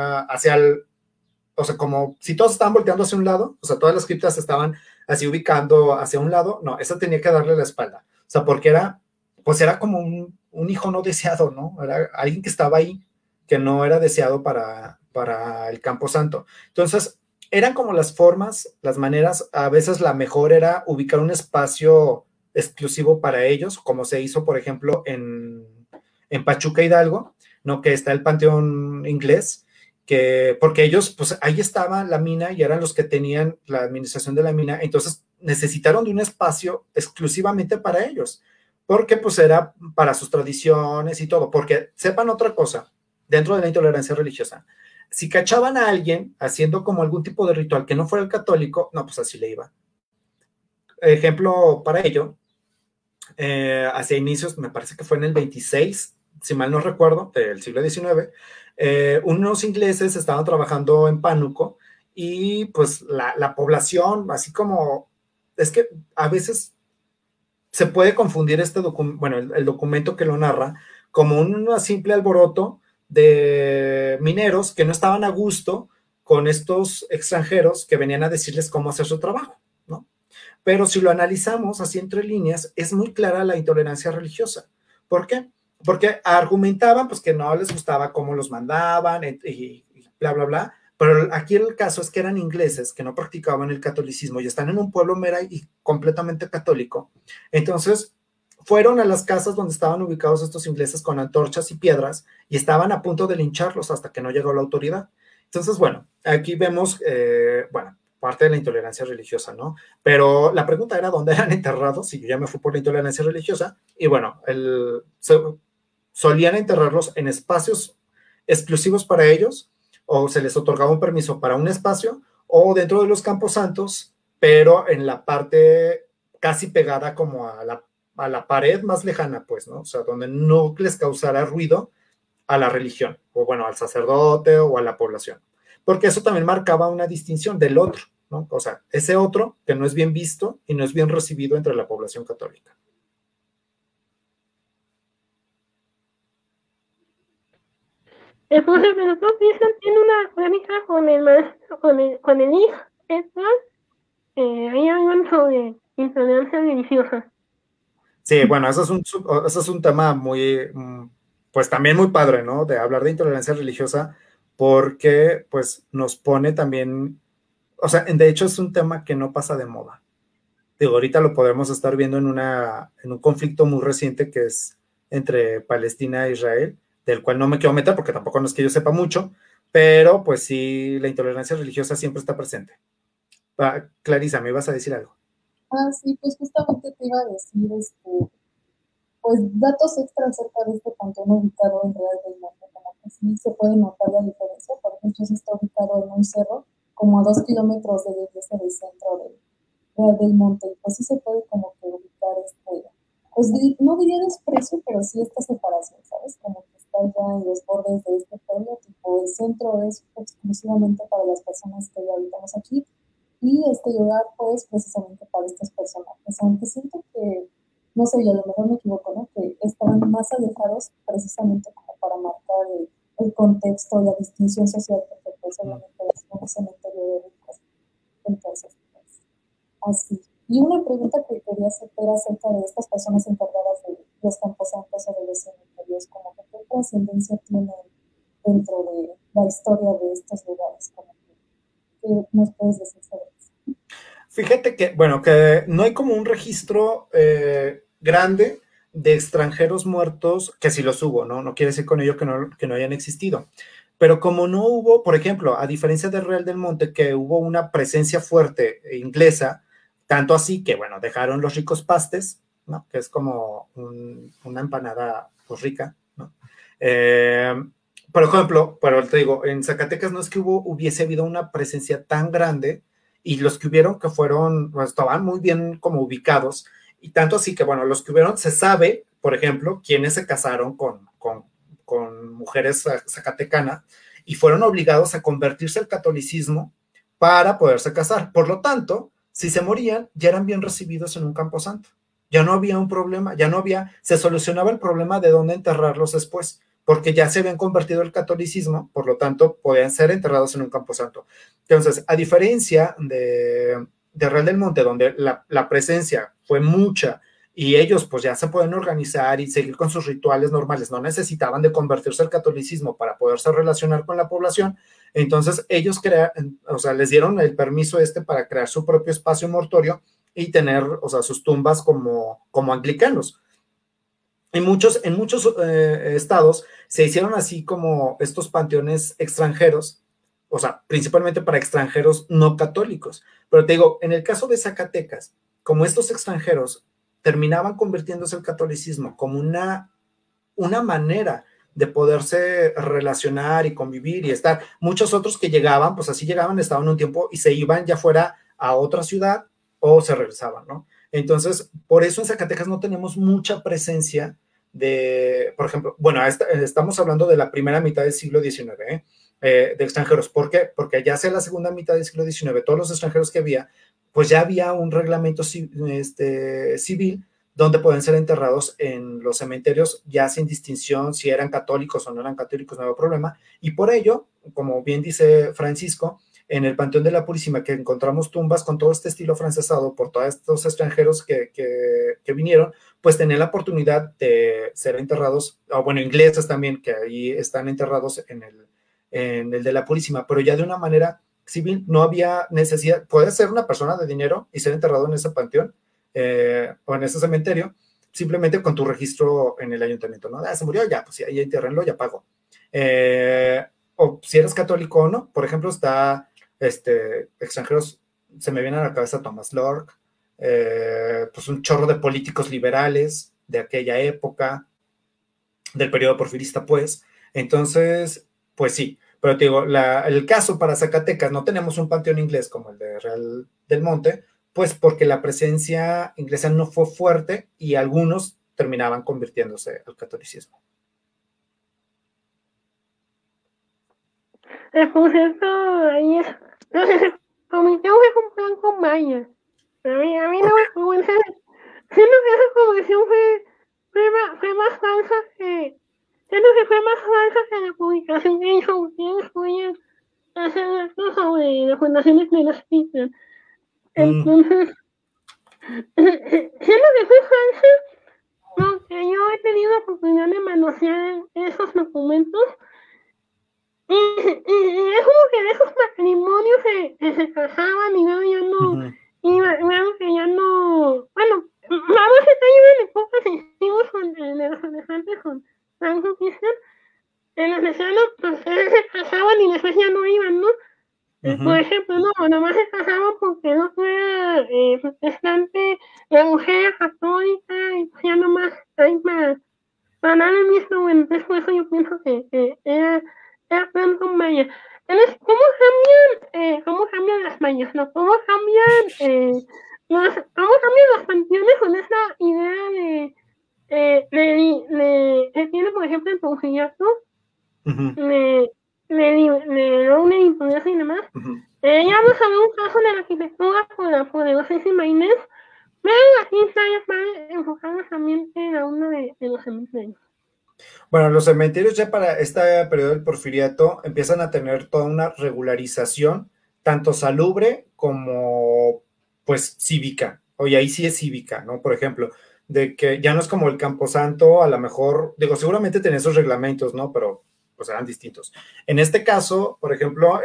o sea, como si todos estaban volteando hacia un lado, o sea, todas las criptas estaban así ubicando hacia un lado, no, esa tenía que darle la espalda, o sea, porque era como un hijo no deseado, ¿no? Era alguien que estaba ahí, que no era deseado para el Camposanto. Entonces, eran como las formas, las maneras, a veces la mejor era ubicar un espacio exclusivo para ellos, como se hizo, por ejemplo, en Pachuca Hidalgo, ¿no? Que está el Panteón Inglés, porque ellos, pues ahí estaba la mina y eran los que tenían la administración de la mina, entonces necesitaron de un espacio exclusivamente para ellos, porque pues era para sus tradiciones y todo, porque sepan otra cosa, dentro de la intolerancia religiosa, si cachaban a alguien haciendo como algún tipo de ritual que no fuera el católico, no, pues así le iba. Ejemplo para ello, hacia inicios, me parece que fue en el 26, si mal no recuerdo, del siglo XIX, unos ingleses estaban trabajando en Pánuco y pues la población, así como, es que a veces se puede confundir el documento que lo narra como un simple alboroto de mineros que no estaban a gusto con estos extranjeros que venían a decirles cómo hacer su trabajo, ¿no? Pero si lo analizamos así entre líneas, es muy clara la intolerancia religiosa. ¿Por qué? Porque argumentaban pues que no les gustaba cómo los mandaban y bla, bla, bla. Pero aquí el caso es que eran ingleses que no practicaban el catolicismo y están en un pueblo mera y completamente católico. Entonces, fueron a las casas donde estaban ubicados estos ingleses con antorchas y piedras y estaban a punto de lincharlos hasta que no llegó la autoridad. Entonces, bueno, aquí vemos, bueno, parte de la intolerancia religiosa, ¿no? Pero la pregunta era dónde eran enterrados, y yo ya me fui por la intolerancia religiosa, y bueno, solían enterrarlos en espacios exclusivos para ellos, o se les otorgaba un permiso para un espacio, o dentro de los campos santos, pero en la parte casi pegada como a la pared más lejana, pues, ¿no? O sea, donde no les causara ruido a la religión, o bueno, al sacerdote o a la población. Porque eso también marcaba una distinción del otro, ¿no? O sea, ese otro que no es bien visto y no es bien recibido entre la población católica. Entonces, pero tú piensas tiene una polémica con el maestro, con el hijo, hay algo sobre intolerancia religiosa. Sí, bueno, eso es un tema muy, pues también muy padre, ¿no? De hablar de intolerancia religiosa, porque pues nos pone también, o sea, de hecho es un tema que no pasa de moda. Digo, ahorita lo podemos estar viendo en un conflicto muy reciente que es entre Palestina e Israel, del cual no me quiero meter porque tampoco no es que yo sepa mucho, pero pues sí, la intolerancia religiosa siempre está presente. Clarisa, ¿me ibas a decir algo? Sí, pues justamente te iba a decir, pues datos extra acerca de este panteón ubicado en Real del Monte, como que sí se puede notar la diferencia. Por ejemplo, se está ubicado en un cerro, como a 2 kilómetros de la iglesia del centro de Real del Monte, y pues sí se puede como que ubicar pues no diría desprecio, pero sí esta separación, ¿sabes? Como que está ya en los bordes de este pueblo, tipo el centro es exclusivamente para las personas que ya habitamos aquí, y este lugar pues precisamente para estos personajes, aunque siento que, no sé, y a lo mejor me equivoco, ¿no? Que estaban más alejados precisamente como para marcar el contexto, la distinción social, porque pues obviamente es un cementerio de ricos. Entonces, pues, así. Y una pregunta que quería hacer era acerca de estas personas encargadas de los camposantos o de los cementerios, como que qué trascendencia tienen dentro de la historia de estos lugares, como que, ¿qué nos puedes decir sobre eso? Fíjate que, bueno, que no hay como un registro grande de extranjeros muertos, que sí los hubo, ¿no? No quiere decir con ello que no hayan existido. Pero como no hubo, por ejemplo, a diferencia de Real del Monte, que hubo una presencia fuerte inglesa, tanto así que, bueno, dejaron los ricos pastes, ¿no? Que es como una empanada pues rica, ¿no? Por ejemplo, pero te digo, en Zacatecas no es que hubiese habido una presencia tan grande, y los que hubieron que fueron, pues, estaban muy bien como ubicados, y tanto así que, bueno, los que hubieron, se sabe, por ejemplo, quiénes se casaron con mujeres zacatecanas y fueron obligados a convertirse al catolicismo para poderse casar. Por lo tanto, si se morían, ya eran bien recibidos en un camposanto. Ya no había un problema, se solucionaba el problema de dónde enterrarlos después, porque ya se habían convertido al catolicismo, por lo tanto, podían ser enterrados en un camposanto. Entonces, a diferencia de Real del Monte, donde la presencia fue mucha, y ellos pues ya se pueden organizar y seguir con sus rituales normales, no necesitaban de convertirse al catolicismo para poderse relacionar con la población. Entonces ellos les dieron el permiso para crear su propio espacio mortuorio y tener, o sea, sus tumbas como anglicanos. En muchos estados se hicieron así como estos panteones extranjeros, o sea, principalmente para extranjeros no católicos. Pero te digo, en el caso de Zacatecas, como estos extranjeros terminaban convirtiéndose al catolicismo como una manera de poderse relacionar y convivir y estar. Muchos otros que llegaban, pues así llegaban, estaban un tiempo y se iban ya fuera a otra ciudad o se regresaban, ¿no? Entonces, por eso en Zacatecas no tenemos mucha presencia de, por ejemplo, bueno, estamos hablando de la primera mitad del siglo XIX, de extranjeros. ¿Por qué? Porque ya sea la segunda mitad del siglo XIX, todos los extranjeros que había, pues ya había un reglamento civil donde pueden ser enterrados en los cementerios ya sin distinción si eran católicos o no eran católicos, no había problema. Y por ello, como bien dice Francisco, en el Panteón de la Purísima, que encontramos tumbas con todo este estilo francesado por todos estos extranjeros que vinieron, pues tenían la oportunidad de ser enterrados, o bueno, ingleses también, que ahí están enterrados en el de la Purísima, pero ya de una manera civil, no había necesidad, puede ser una persona de dinero y ser enterrado en ese panteón, o en ese cementerio, simplemente con tu registro en el ayuntamiento, ¿no? Se murió, ya, pues ahí entiérrenlo, ya pagó. O si eres católico o no, por ejemplo, está extranjeros, se me viene a la cabeza Thomas Lorck, pues un chorro de políticos liberales de aquella época, del periodo porfirista, pues. Entonces, pues sí, pero te digo, el caso para Zacatecas, no tenemos un panteón inglés como el de Real del Monte, pues porque la presencia inglesa no fue fuerte y algunos terminaban convirtiéndose al catolicismo. Por cierto, ahí es, no sé, comisión fue un plan con Maya. A mí no me convence. Siento que esa comisión fue más falsa que, siento que fue más falsa que la publicación que hizo ustedes pueden hacer esto sobre las fundaciones de los Beatles. Entonces, siento que fue falsa porque yo he tenido la oportunidad de manosear esos documentos y es como que de esos matrimonios que se casaban y luego ya no, y luego que ya no, bueno, vamos a estar en épocas sensibles con los adolescentes con Franco Cristian, en los lesanos, pues se casaban y después ya no iban, ¿no? Por ejemplo, no, nomás se casaban porque no fuera protestante, la mujer era católica y pues ya nomás hay para nada el mismo, bueno, entonces por eso yo pienso que era plan con Maya. Entonces, ¿cómo cambian las mayas? ¿No? ¿Cómo cambian los panteones con esa idea que tiene, por ejemplo, el Porfiriato? De una imponerse y demás. Ya vamos a ver un caso de la arquitectura por la poderosísima Inés, pero aquí está ya para enfocarnos también en a uno de los cementerios. Bueno, los cementerios ya para este periodo del Porfiriato empiezan a tener toda una regularización, tanto salubre como, pues, cívica. Oye, ahí sí es cívica, ¿no? Por ejemplo, de que ya no es como el Camposanto, a lo mejor, digo, seguramente tenía esos reglamentos, ¿no? Pero, pues, eran distintos. En este caso, por ejemplo,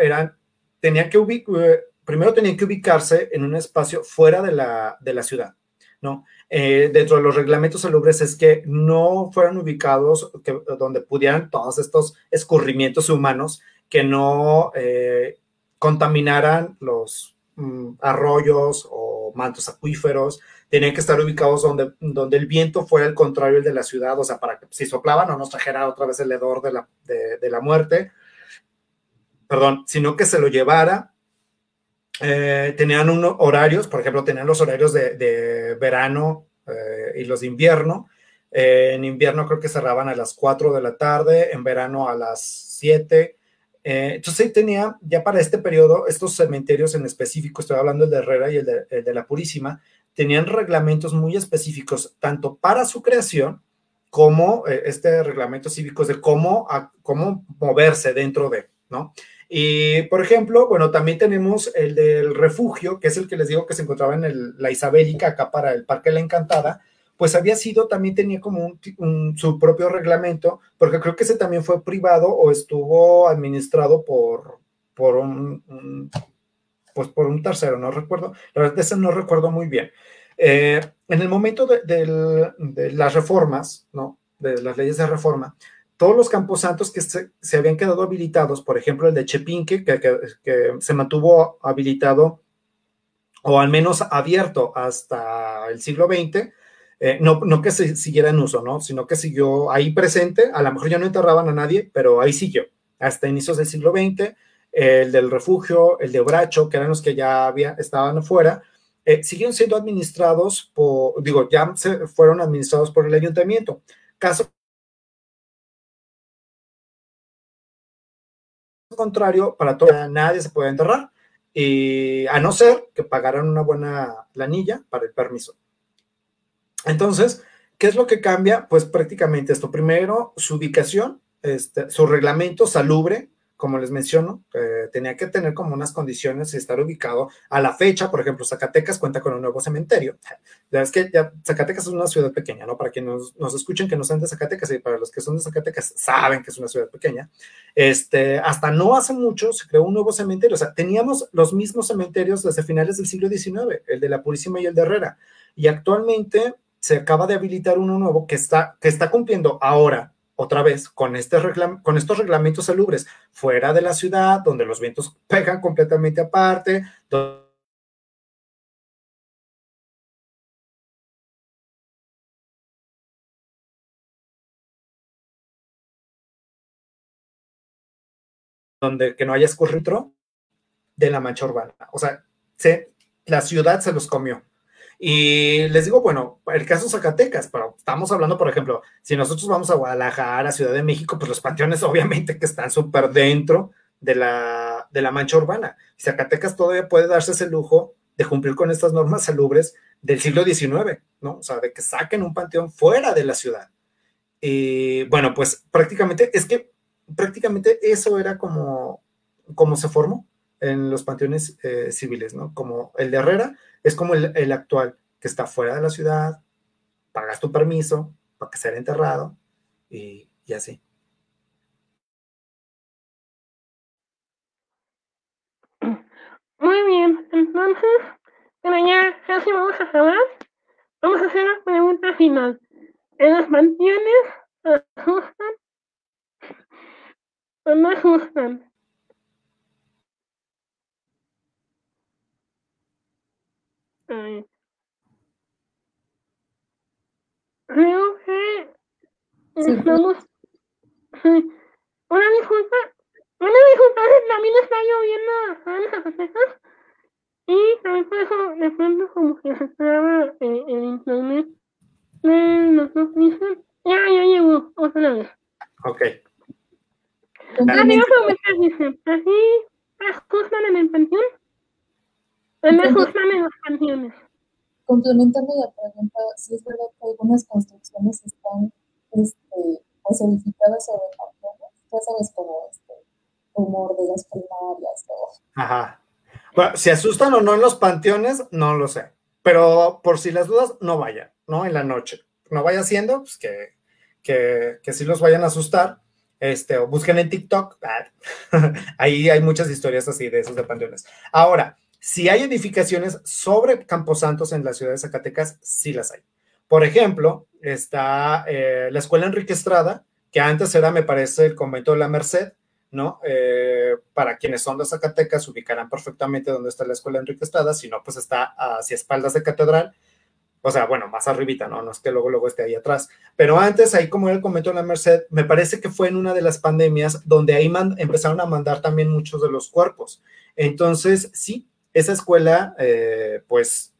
primero tenían que ubicarse en un espacio fuera de la ciudad, ¿no? Dentro de los reglamentos salubres es que no fueran ubicados donde pudieran todos estos escurrimientos humanos que no contaminaran los arroyos o mantos acuíferos. Tenían que estar ubicados donde el viento fuera el contrario al de la ciudad, o sea, para que si soplaba no nos trajera otra vez el hedor de la muerte, perdón, sino que se lo llevara. Tenían unos horarios, por ejemplo, tenían los horarios de verano y los de invierno. En invierno creo que cerraban a las 4 de la tarde, en verano a las 7. Entonces ahí tenía, ya para este periodo, estos cementerios en específico, estoy hablando del de Herrera y el de la Purísima, tenían reglamentos muy específicos, tanto para su creación, como reglamentos cívicos de cómo moverse dentro de, ¿no? Y, por ejemplo, bueno, también tenemos el del refugio, que es el que les digo que se encontraba en la Isabélica, acá para el Parque La Encantada, pues también tenía como su propio reglamento, porque creo que ese también fue privado o estuvo administrado por un tercero, no recuerdo, la verdad ese no recuerdo muy bien. En el momento de las reformas, ¿no? De las leyes de reforma, todos los camposantos que se habían quedado habilitados, por ejemplo, el de Chepinque, que se mantuvo habilitado o al menos abierto hasta el siglo XX, no que se siguiera en uso, ¿no? Sino que siguió ahí presente, a lo mejor ya no enterraban a nadie, pero ahí siguió, hasta inicios del siglo XX, el del refugio, el de Obracho, que eran los que ya estaban afuera, siguieron siendo administrados ya se fueron administrados por el ayuntamiento. Caso contrario, para todo, nadie se puede enterrar, y a no ser que pagaran una buena lanilla para el permiso. Entonces, ¿qué es lo que cambia? Pues prácticamente esto. Primero, su ubicación, su reglamento salubre, como les menciono, tenía que tener como unas condiciones y estar ubicado a la fecha. Por ejemplo, Zacatecas cuenta con un nuevo cementerio. Es que Zacatecas es una ciudad pequeña, ¿no? Para quienes nos escuchen que no sean de Zacatecas y para los que son de Zacatecas saben que es una ciudad pequeña. Hasta no hace mucho se creó un nuevo cementerio. O sea, teníamos los mismos cementerios desde finales del siglo XIX, el de la Purísima y el de Herrera. Y actualmente se acaba de habilitar uno nuevo que está cumpliendo ahora otra vez con estos reglamentos salubres fuera de la ciudad, donde los vientos pegan completamente aparte, donde que no haya escurritro de la mancha urbana. O sea, la ciudad se los comió. Y les digo, bueno, el caso Zacatecas, pero estamos hablando, por ejemplo, si nosotros vamos a Guadalajara, Ciudad de México, pues los panteones obviamente que están súper dentro de la mancha urbana. Zacatecas todavía puede darse ese lujo de cumplir con estas normas salubres del siglo XIX, ¿no? O sea, de que saquen un panteón fuera de la ciudad. Y bueno, pues prácticamente eso era como se formó en los panteones civiles, ¿no? Como el de Herrera es como el actual, que está fuera de la ciudad, pagas tu permiso para que sea enterrado y así. Muy bien, entonces, pero ya casi vamos a acabar. Vamos a hacer la pregunta final. ¿En los panteones asustan o no asustan? Creo que Sí, estamos... Sí. Una disculpa, también está lloviendo en Zacatecas y también por eso de pronto como que se traba el internet de los dos dicen. Ya llegó otra vez. Ok. Digo comentar, dice, ¿así asustan en el panteón? ¿O no asustan en los panteones? Complementando la pregunta, sí es verdad que algunas construcciones están pues edificadas sobre panteones, ya sabes, como humor de las primarias o... Ajá. Bueno, si asustan o no en los panteones, no lo sé. Pero por si las dudas, no vayan, ¿no? En la noche. No vaya siendo, pues que sí los vayan a asustar. O busquen en TikTok. Ahí hay muchas historias así de esos de panteones. Ahora, si hay edificaciones sobre camposantos en la ciudad de Zacatecas, sí las hay. Por ejemplo, está la escuela Enrique Estrada, que antes era, me parece, el convento de la Merced, ¿no? Para quienes son de Zacatecas ubicarán perfectamente dónde está la escuela Enrique Estrada, si no, pues está hacia espaldas de Catedral, o sea, bueno, más arribita, ¿no? No es que luego esté ahí atrás, pero antes, ahí como era el convento de la Merced, me parece que fue en una de las pandemias donde ahí empezaron a mandar también muchos de los cuerpos. Entonces, sí, esa escuela, pues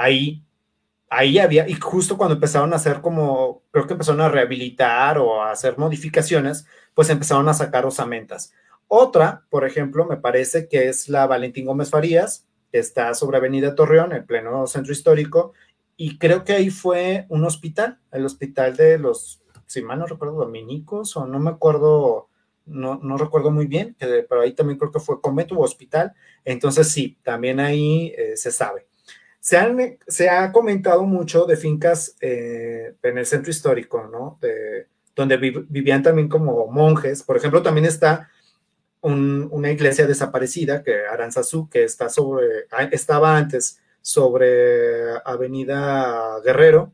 ahí había, y justo cuando empezaron a hacer como, creo que empezaron a rehabilitar o a hacer modificaciones, pues empezaron a sacar osamentas. Otra, por ejemplo, me parece que es la Valentín Gómez Farías, que está sobre Avenida Torreón, en pleno centro histórico, y creo que ahí fue un hospital, el hospital de los, si mal no recuerdo, dominicos, o no me acuerdo, no recuerdo muy bien, pero ahí también creo que fue convento u hospital, entonces sí, también ahí se sabe. Se ha comentado mucho de fincas en el centro histórico, ¿no? Donde vivían también como monjes. Por ejemplo, también está una iglesia desaparecida, que Aranzazú, que estaba antes sobre Avenida Guerrero.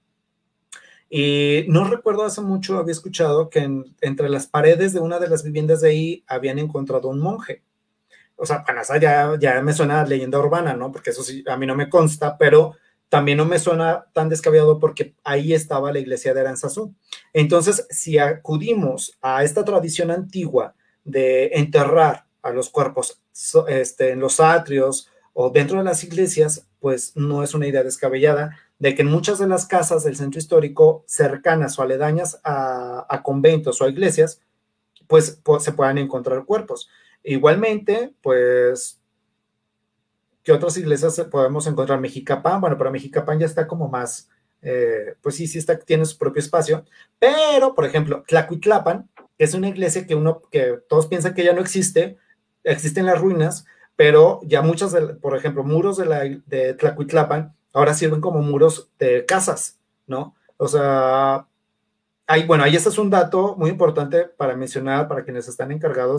Y no recuerdo, hace mucho había escuchado que entre las paredes de una de las viviendas de ahí habían encontrado un monje. O sea, Panasa ya me suena leyenda urbana, ¿no? Porque eso sí, a mí no me consta, pero también no me suena tan descabellado porque ahí estaba la iglesia de Aranzazú. Entonces, si acudimos a esta tradición antigua de enterrar a los cuerpos en los atrios o dentro de las iglesias, pues no es una idea descabellada de que en muchas de las casas del centro histórico cercanas o aledañas a conventos o a iglesias, pues se puedan encontrar cuerpos. Igualmente, pues, ¿qué otras iglesias podemos encontrar? Mexicapán, bueno, pero Mexicapán ya está como más, pues sí, tiene su propio espacio, pero, por ejemplo, Tlacuitlapan, que es una iglesia que todos piensan que ya no existen las ruinas, pero ya muchas, por ejemplo, muros de Tlacuitlapan ahora sirven como muros de casas, ¿no? O sea, bueno, ahí ese es un dato muy importante para mencionar para quienes están encargados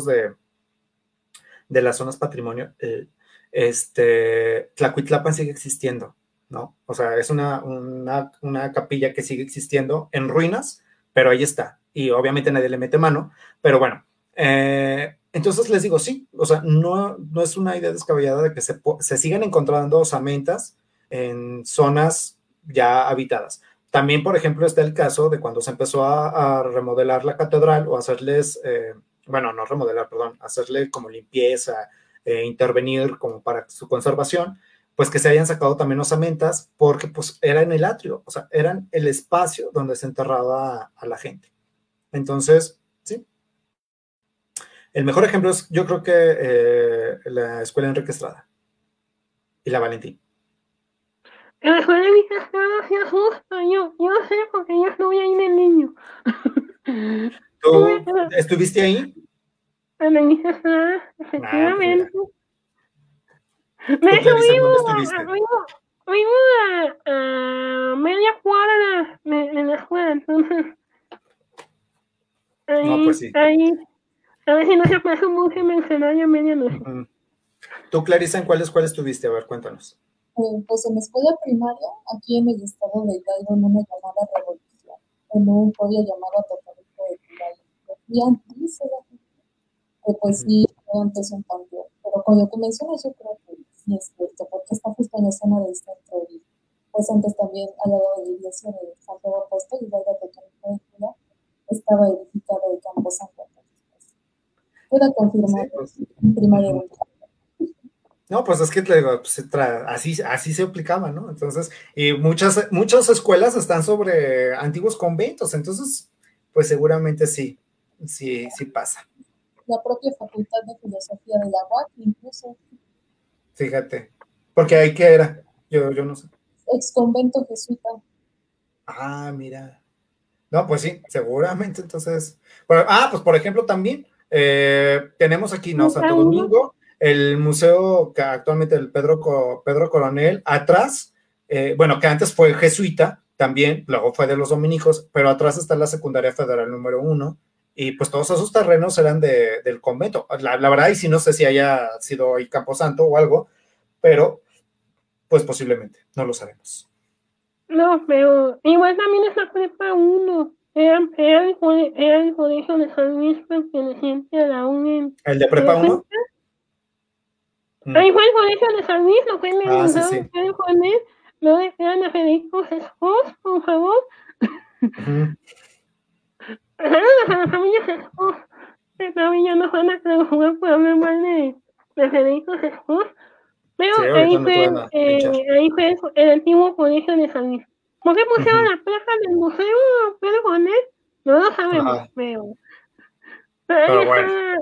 de las zonas patrimonio, Tlacuitlapan sigue existiendo. ¿no? O sea, es una capilla que sigue existiendo en ruinas, pero ahí está. Y obviamente nadie le mete mano, pero bueno. Entonces les digo, sí, o sea, no es una idea descabellada de que se sigan encontrando osamentas en zonas ya habitadas. También, por ejemplo, está el caso de cuando se empezó a remodelar la catedral o hacerles, bueno, no remodelar, perdón, hacerle como limpieza, intervenir como para su conservación, pues que se hayan sacado también osamentas porque pues era en el atrio, o sea, eran el espacio donde se enterraba a la gente. Entonces, sí. El mejor ejemplo es, yo creo que la escuela Enrique Estrada y la Valentín. En la escuela de mis estados sí asusta, yo sé porque yo estuve ahí de niño. ¿Tú estuviste ahí? En la mis estados, Ah, pues mira. efectivamente. De ¿Tú, hecho, Clarisa, en dónde estuviste? vivo a media cuadra de la escuela, entonces No, pues sí. ahí, a ver si no se pasa mucho mencionar a medianoche. ¿Tú, Clarisa, en cuál escuela estuviste? A ver, cuéntanos. Pues en la escuela primaria, aquí en el estado de Hidalgo, en una llamada revolución, en un pueblo llamado Totalico de Hidalgo. Y antes era que pues sí, antes un panteón. Pero con lo que mencionas, yo creo que sí es cierto, porque está justo en la zona del centro. Y pues antes también, al lado de la iglesia de Santiago Apóstol, y Hidalgo Totalico de Hidalgo, estaba edificado el Campo Santo. Entonces, queda confirmado Sí, pues. en primaria. No, pues es que pues, así se aplicaba, ¿no? Entonces, y muchas escuelas están sobre antiguos conventos, entonces, pues seguramente sí pasa. La propia Facultad de Filosofía de la UAC, incluso. Fíjate, porque ahí que era, yo no sé. Ex convento jesuita. Ah, mira. No, pues sí, seguramente, entonces. Pues por ejemplo, también tenemos aquí, ¿no? Santo Domingo, el museo que actualmente el Pedro Coronel, atrás, bueno, que antes fue jesuita, también, luego fue de los dominicos, pero atrás está la secundaria federal número 1, y pues todos esos terrenos eran del convento. La verdad, y si no sé si haya sido ahí Camposanto o algo, pero pues posiblemente, no lo sabemos. No, pero igual también es la prepa 1. Era el colegio de San Luis perteneciente a la UNED. ¿El de prepa 1? Ahí fue el colegio de San Luis, lo que me Sí. quieren poner. No le quedan a Federico Escos, por favor. Saludos a la familia Escos. Que todavía no van a jugar por hablar mal de Federico Escos. Pero sí, ahí fue el antiguo colegio de San Luis. ¿Por qué pusieron la placa del museo Pedro Coronel? No lo sabemos, pero bueno.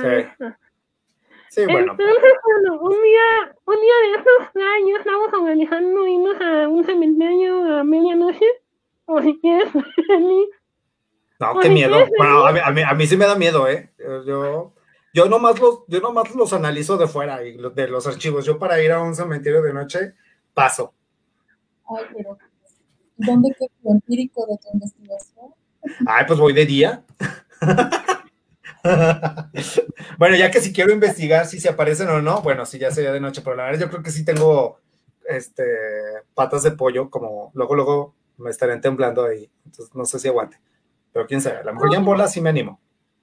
Sí, bueno. Entonces, bueno, un día de esos, ya estamos organizando irnos a un cementerio a medianoche, o si quieres venir. No, qué miedo. Bueno, a mí sí me da miedo, ¿eh? Yo nomás los analizo de fuera y de los archivos. Yo para ir a un cementerio de noche, paso. Ay, pero ¿dónde queda lo empírico de tu investigación? Ay, pues voy de día. Bueno, ya que si quiero investigar si se aparecen o no, bueno, sí, ya sería de noche, pero la verdad yo creo que sí tengo patas de pollo, como luego me estarían temblando ahí. Entonces no sé si aguante. Pero quién sabe, a lo mejor ya en bola sí me animo.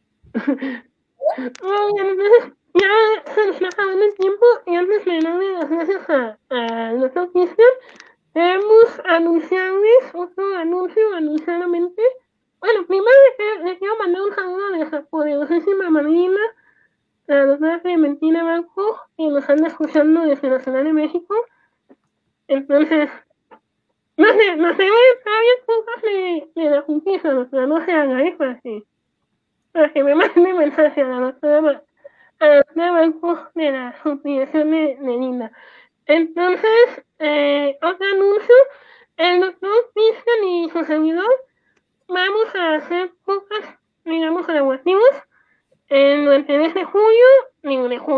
Ya se nos está acabando el tiempo y antes de darle las gracias a doctor Cristian, queremos anunciarles otro anuncio anunciadamente. Bueno, primero le quiero mandar un saludo de esa poderosísima madrina, la doctora Clementina Banco, que nos anda escuchando desde la Ciudad de México. Entonces, no sé, todavía cosas de la conquista, doctora, no se haga, para que me mande mensaje a la doctora Banco de la subdirección de Linda. Entonces, otro anuncio, el doctor Cristian y su servidor vamos a hacer pocas, digamos, colaborativos durante el mes de junio. Y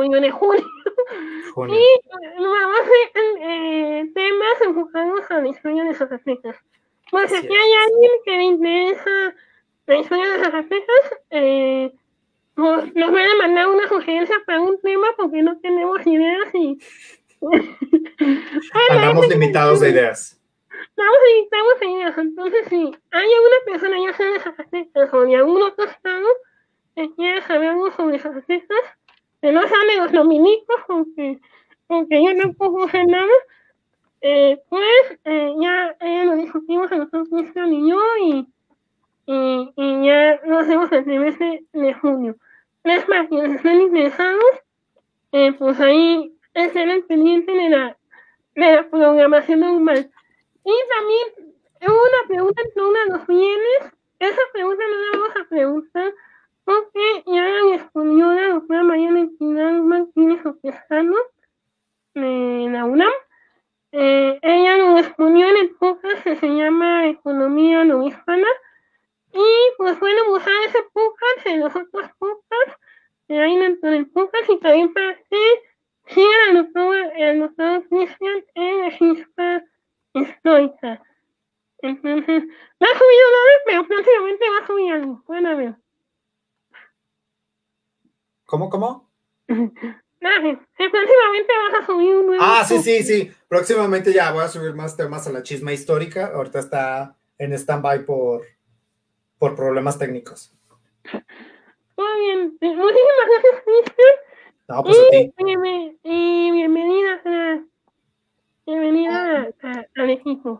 vamos a hacer temas enfocados a la historia de Zacatecas. Pues si hay alguien que le interesa la historia de Zacatecas, nos van a mandar una sugerencia para un tema porque no tenemos ideas y... estamos limitados de ideas. Estamos en ideas. Entonces, si hay alguna persona, ya sea de Zacatecas o de algún otro estado, que quiera saber algo sobre Zacatecas, que no sean de los dominicos, porque yo tampoco sé nada, pues ya lo discutimos a nosotros, Cristian y yo, y ya lo hacemos el mes de junio. Es más, quienes estén interesados, pues ahí estén al pendiente de la programación normal. Y también hubo una pregunta en una de los bienes. Esa pregunta no la vamos a preguntar porque ya la respondió la doctora María Equidad Martínez Oquesano de la UNAM. Ella lo respondió en el podcast que se llama Economía no hispana. Y pues pueden usar ese podcast en los otros podcasts que hay dentro del podcast y también para que sigan al doctor Cristian en la chispa histórica. Entonces, no ha subido nada, pero próximamente va a subir algo. Pueden ver. ¿Cómo? Próximamente vas a subir un nuevo. Sí. Próximamente ya voy a subir más temas a la chisma histórica. Ahorita está en stand-by por problemas técnicos. Muy bien. Muchísimas gracias, Cristian. No, pues a ti. Y bienvenida al equipo.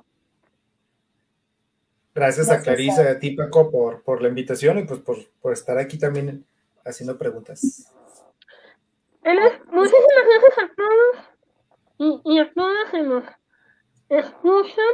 Gracias a Clarisa y a ti, Paco, por la invitación y pues por estar aquí también haciendo preguntas. Muchísimas gracias a todos y a todas que nos escuchan.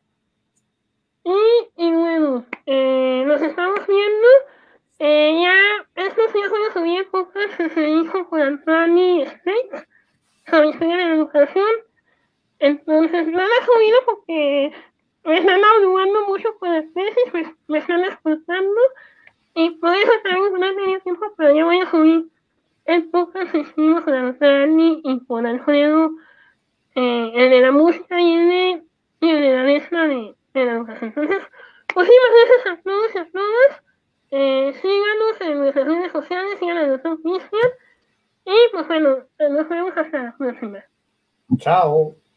Y bueno, nos estamos viendo. Estos días voy a subir el podcast que se hizo con Anthony States sobre historia de la educación. Entonces, no lo he subido porque me están abrumando mucho con las tesis, me están escuchando. Y por eso también no he tenido tiempo, pero ya voy a subir el podcast que hicimos con Anthony y con Alfredo, el de la música y el de la letra de la educación. Entonces, muchísimas gracias a todos y a todas. Síganos en nuestras redes sociales, sigan al doctor Cristian. Y pues bueno, nos vemos hasta la próxima. Chao.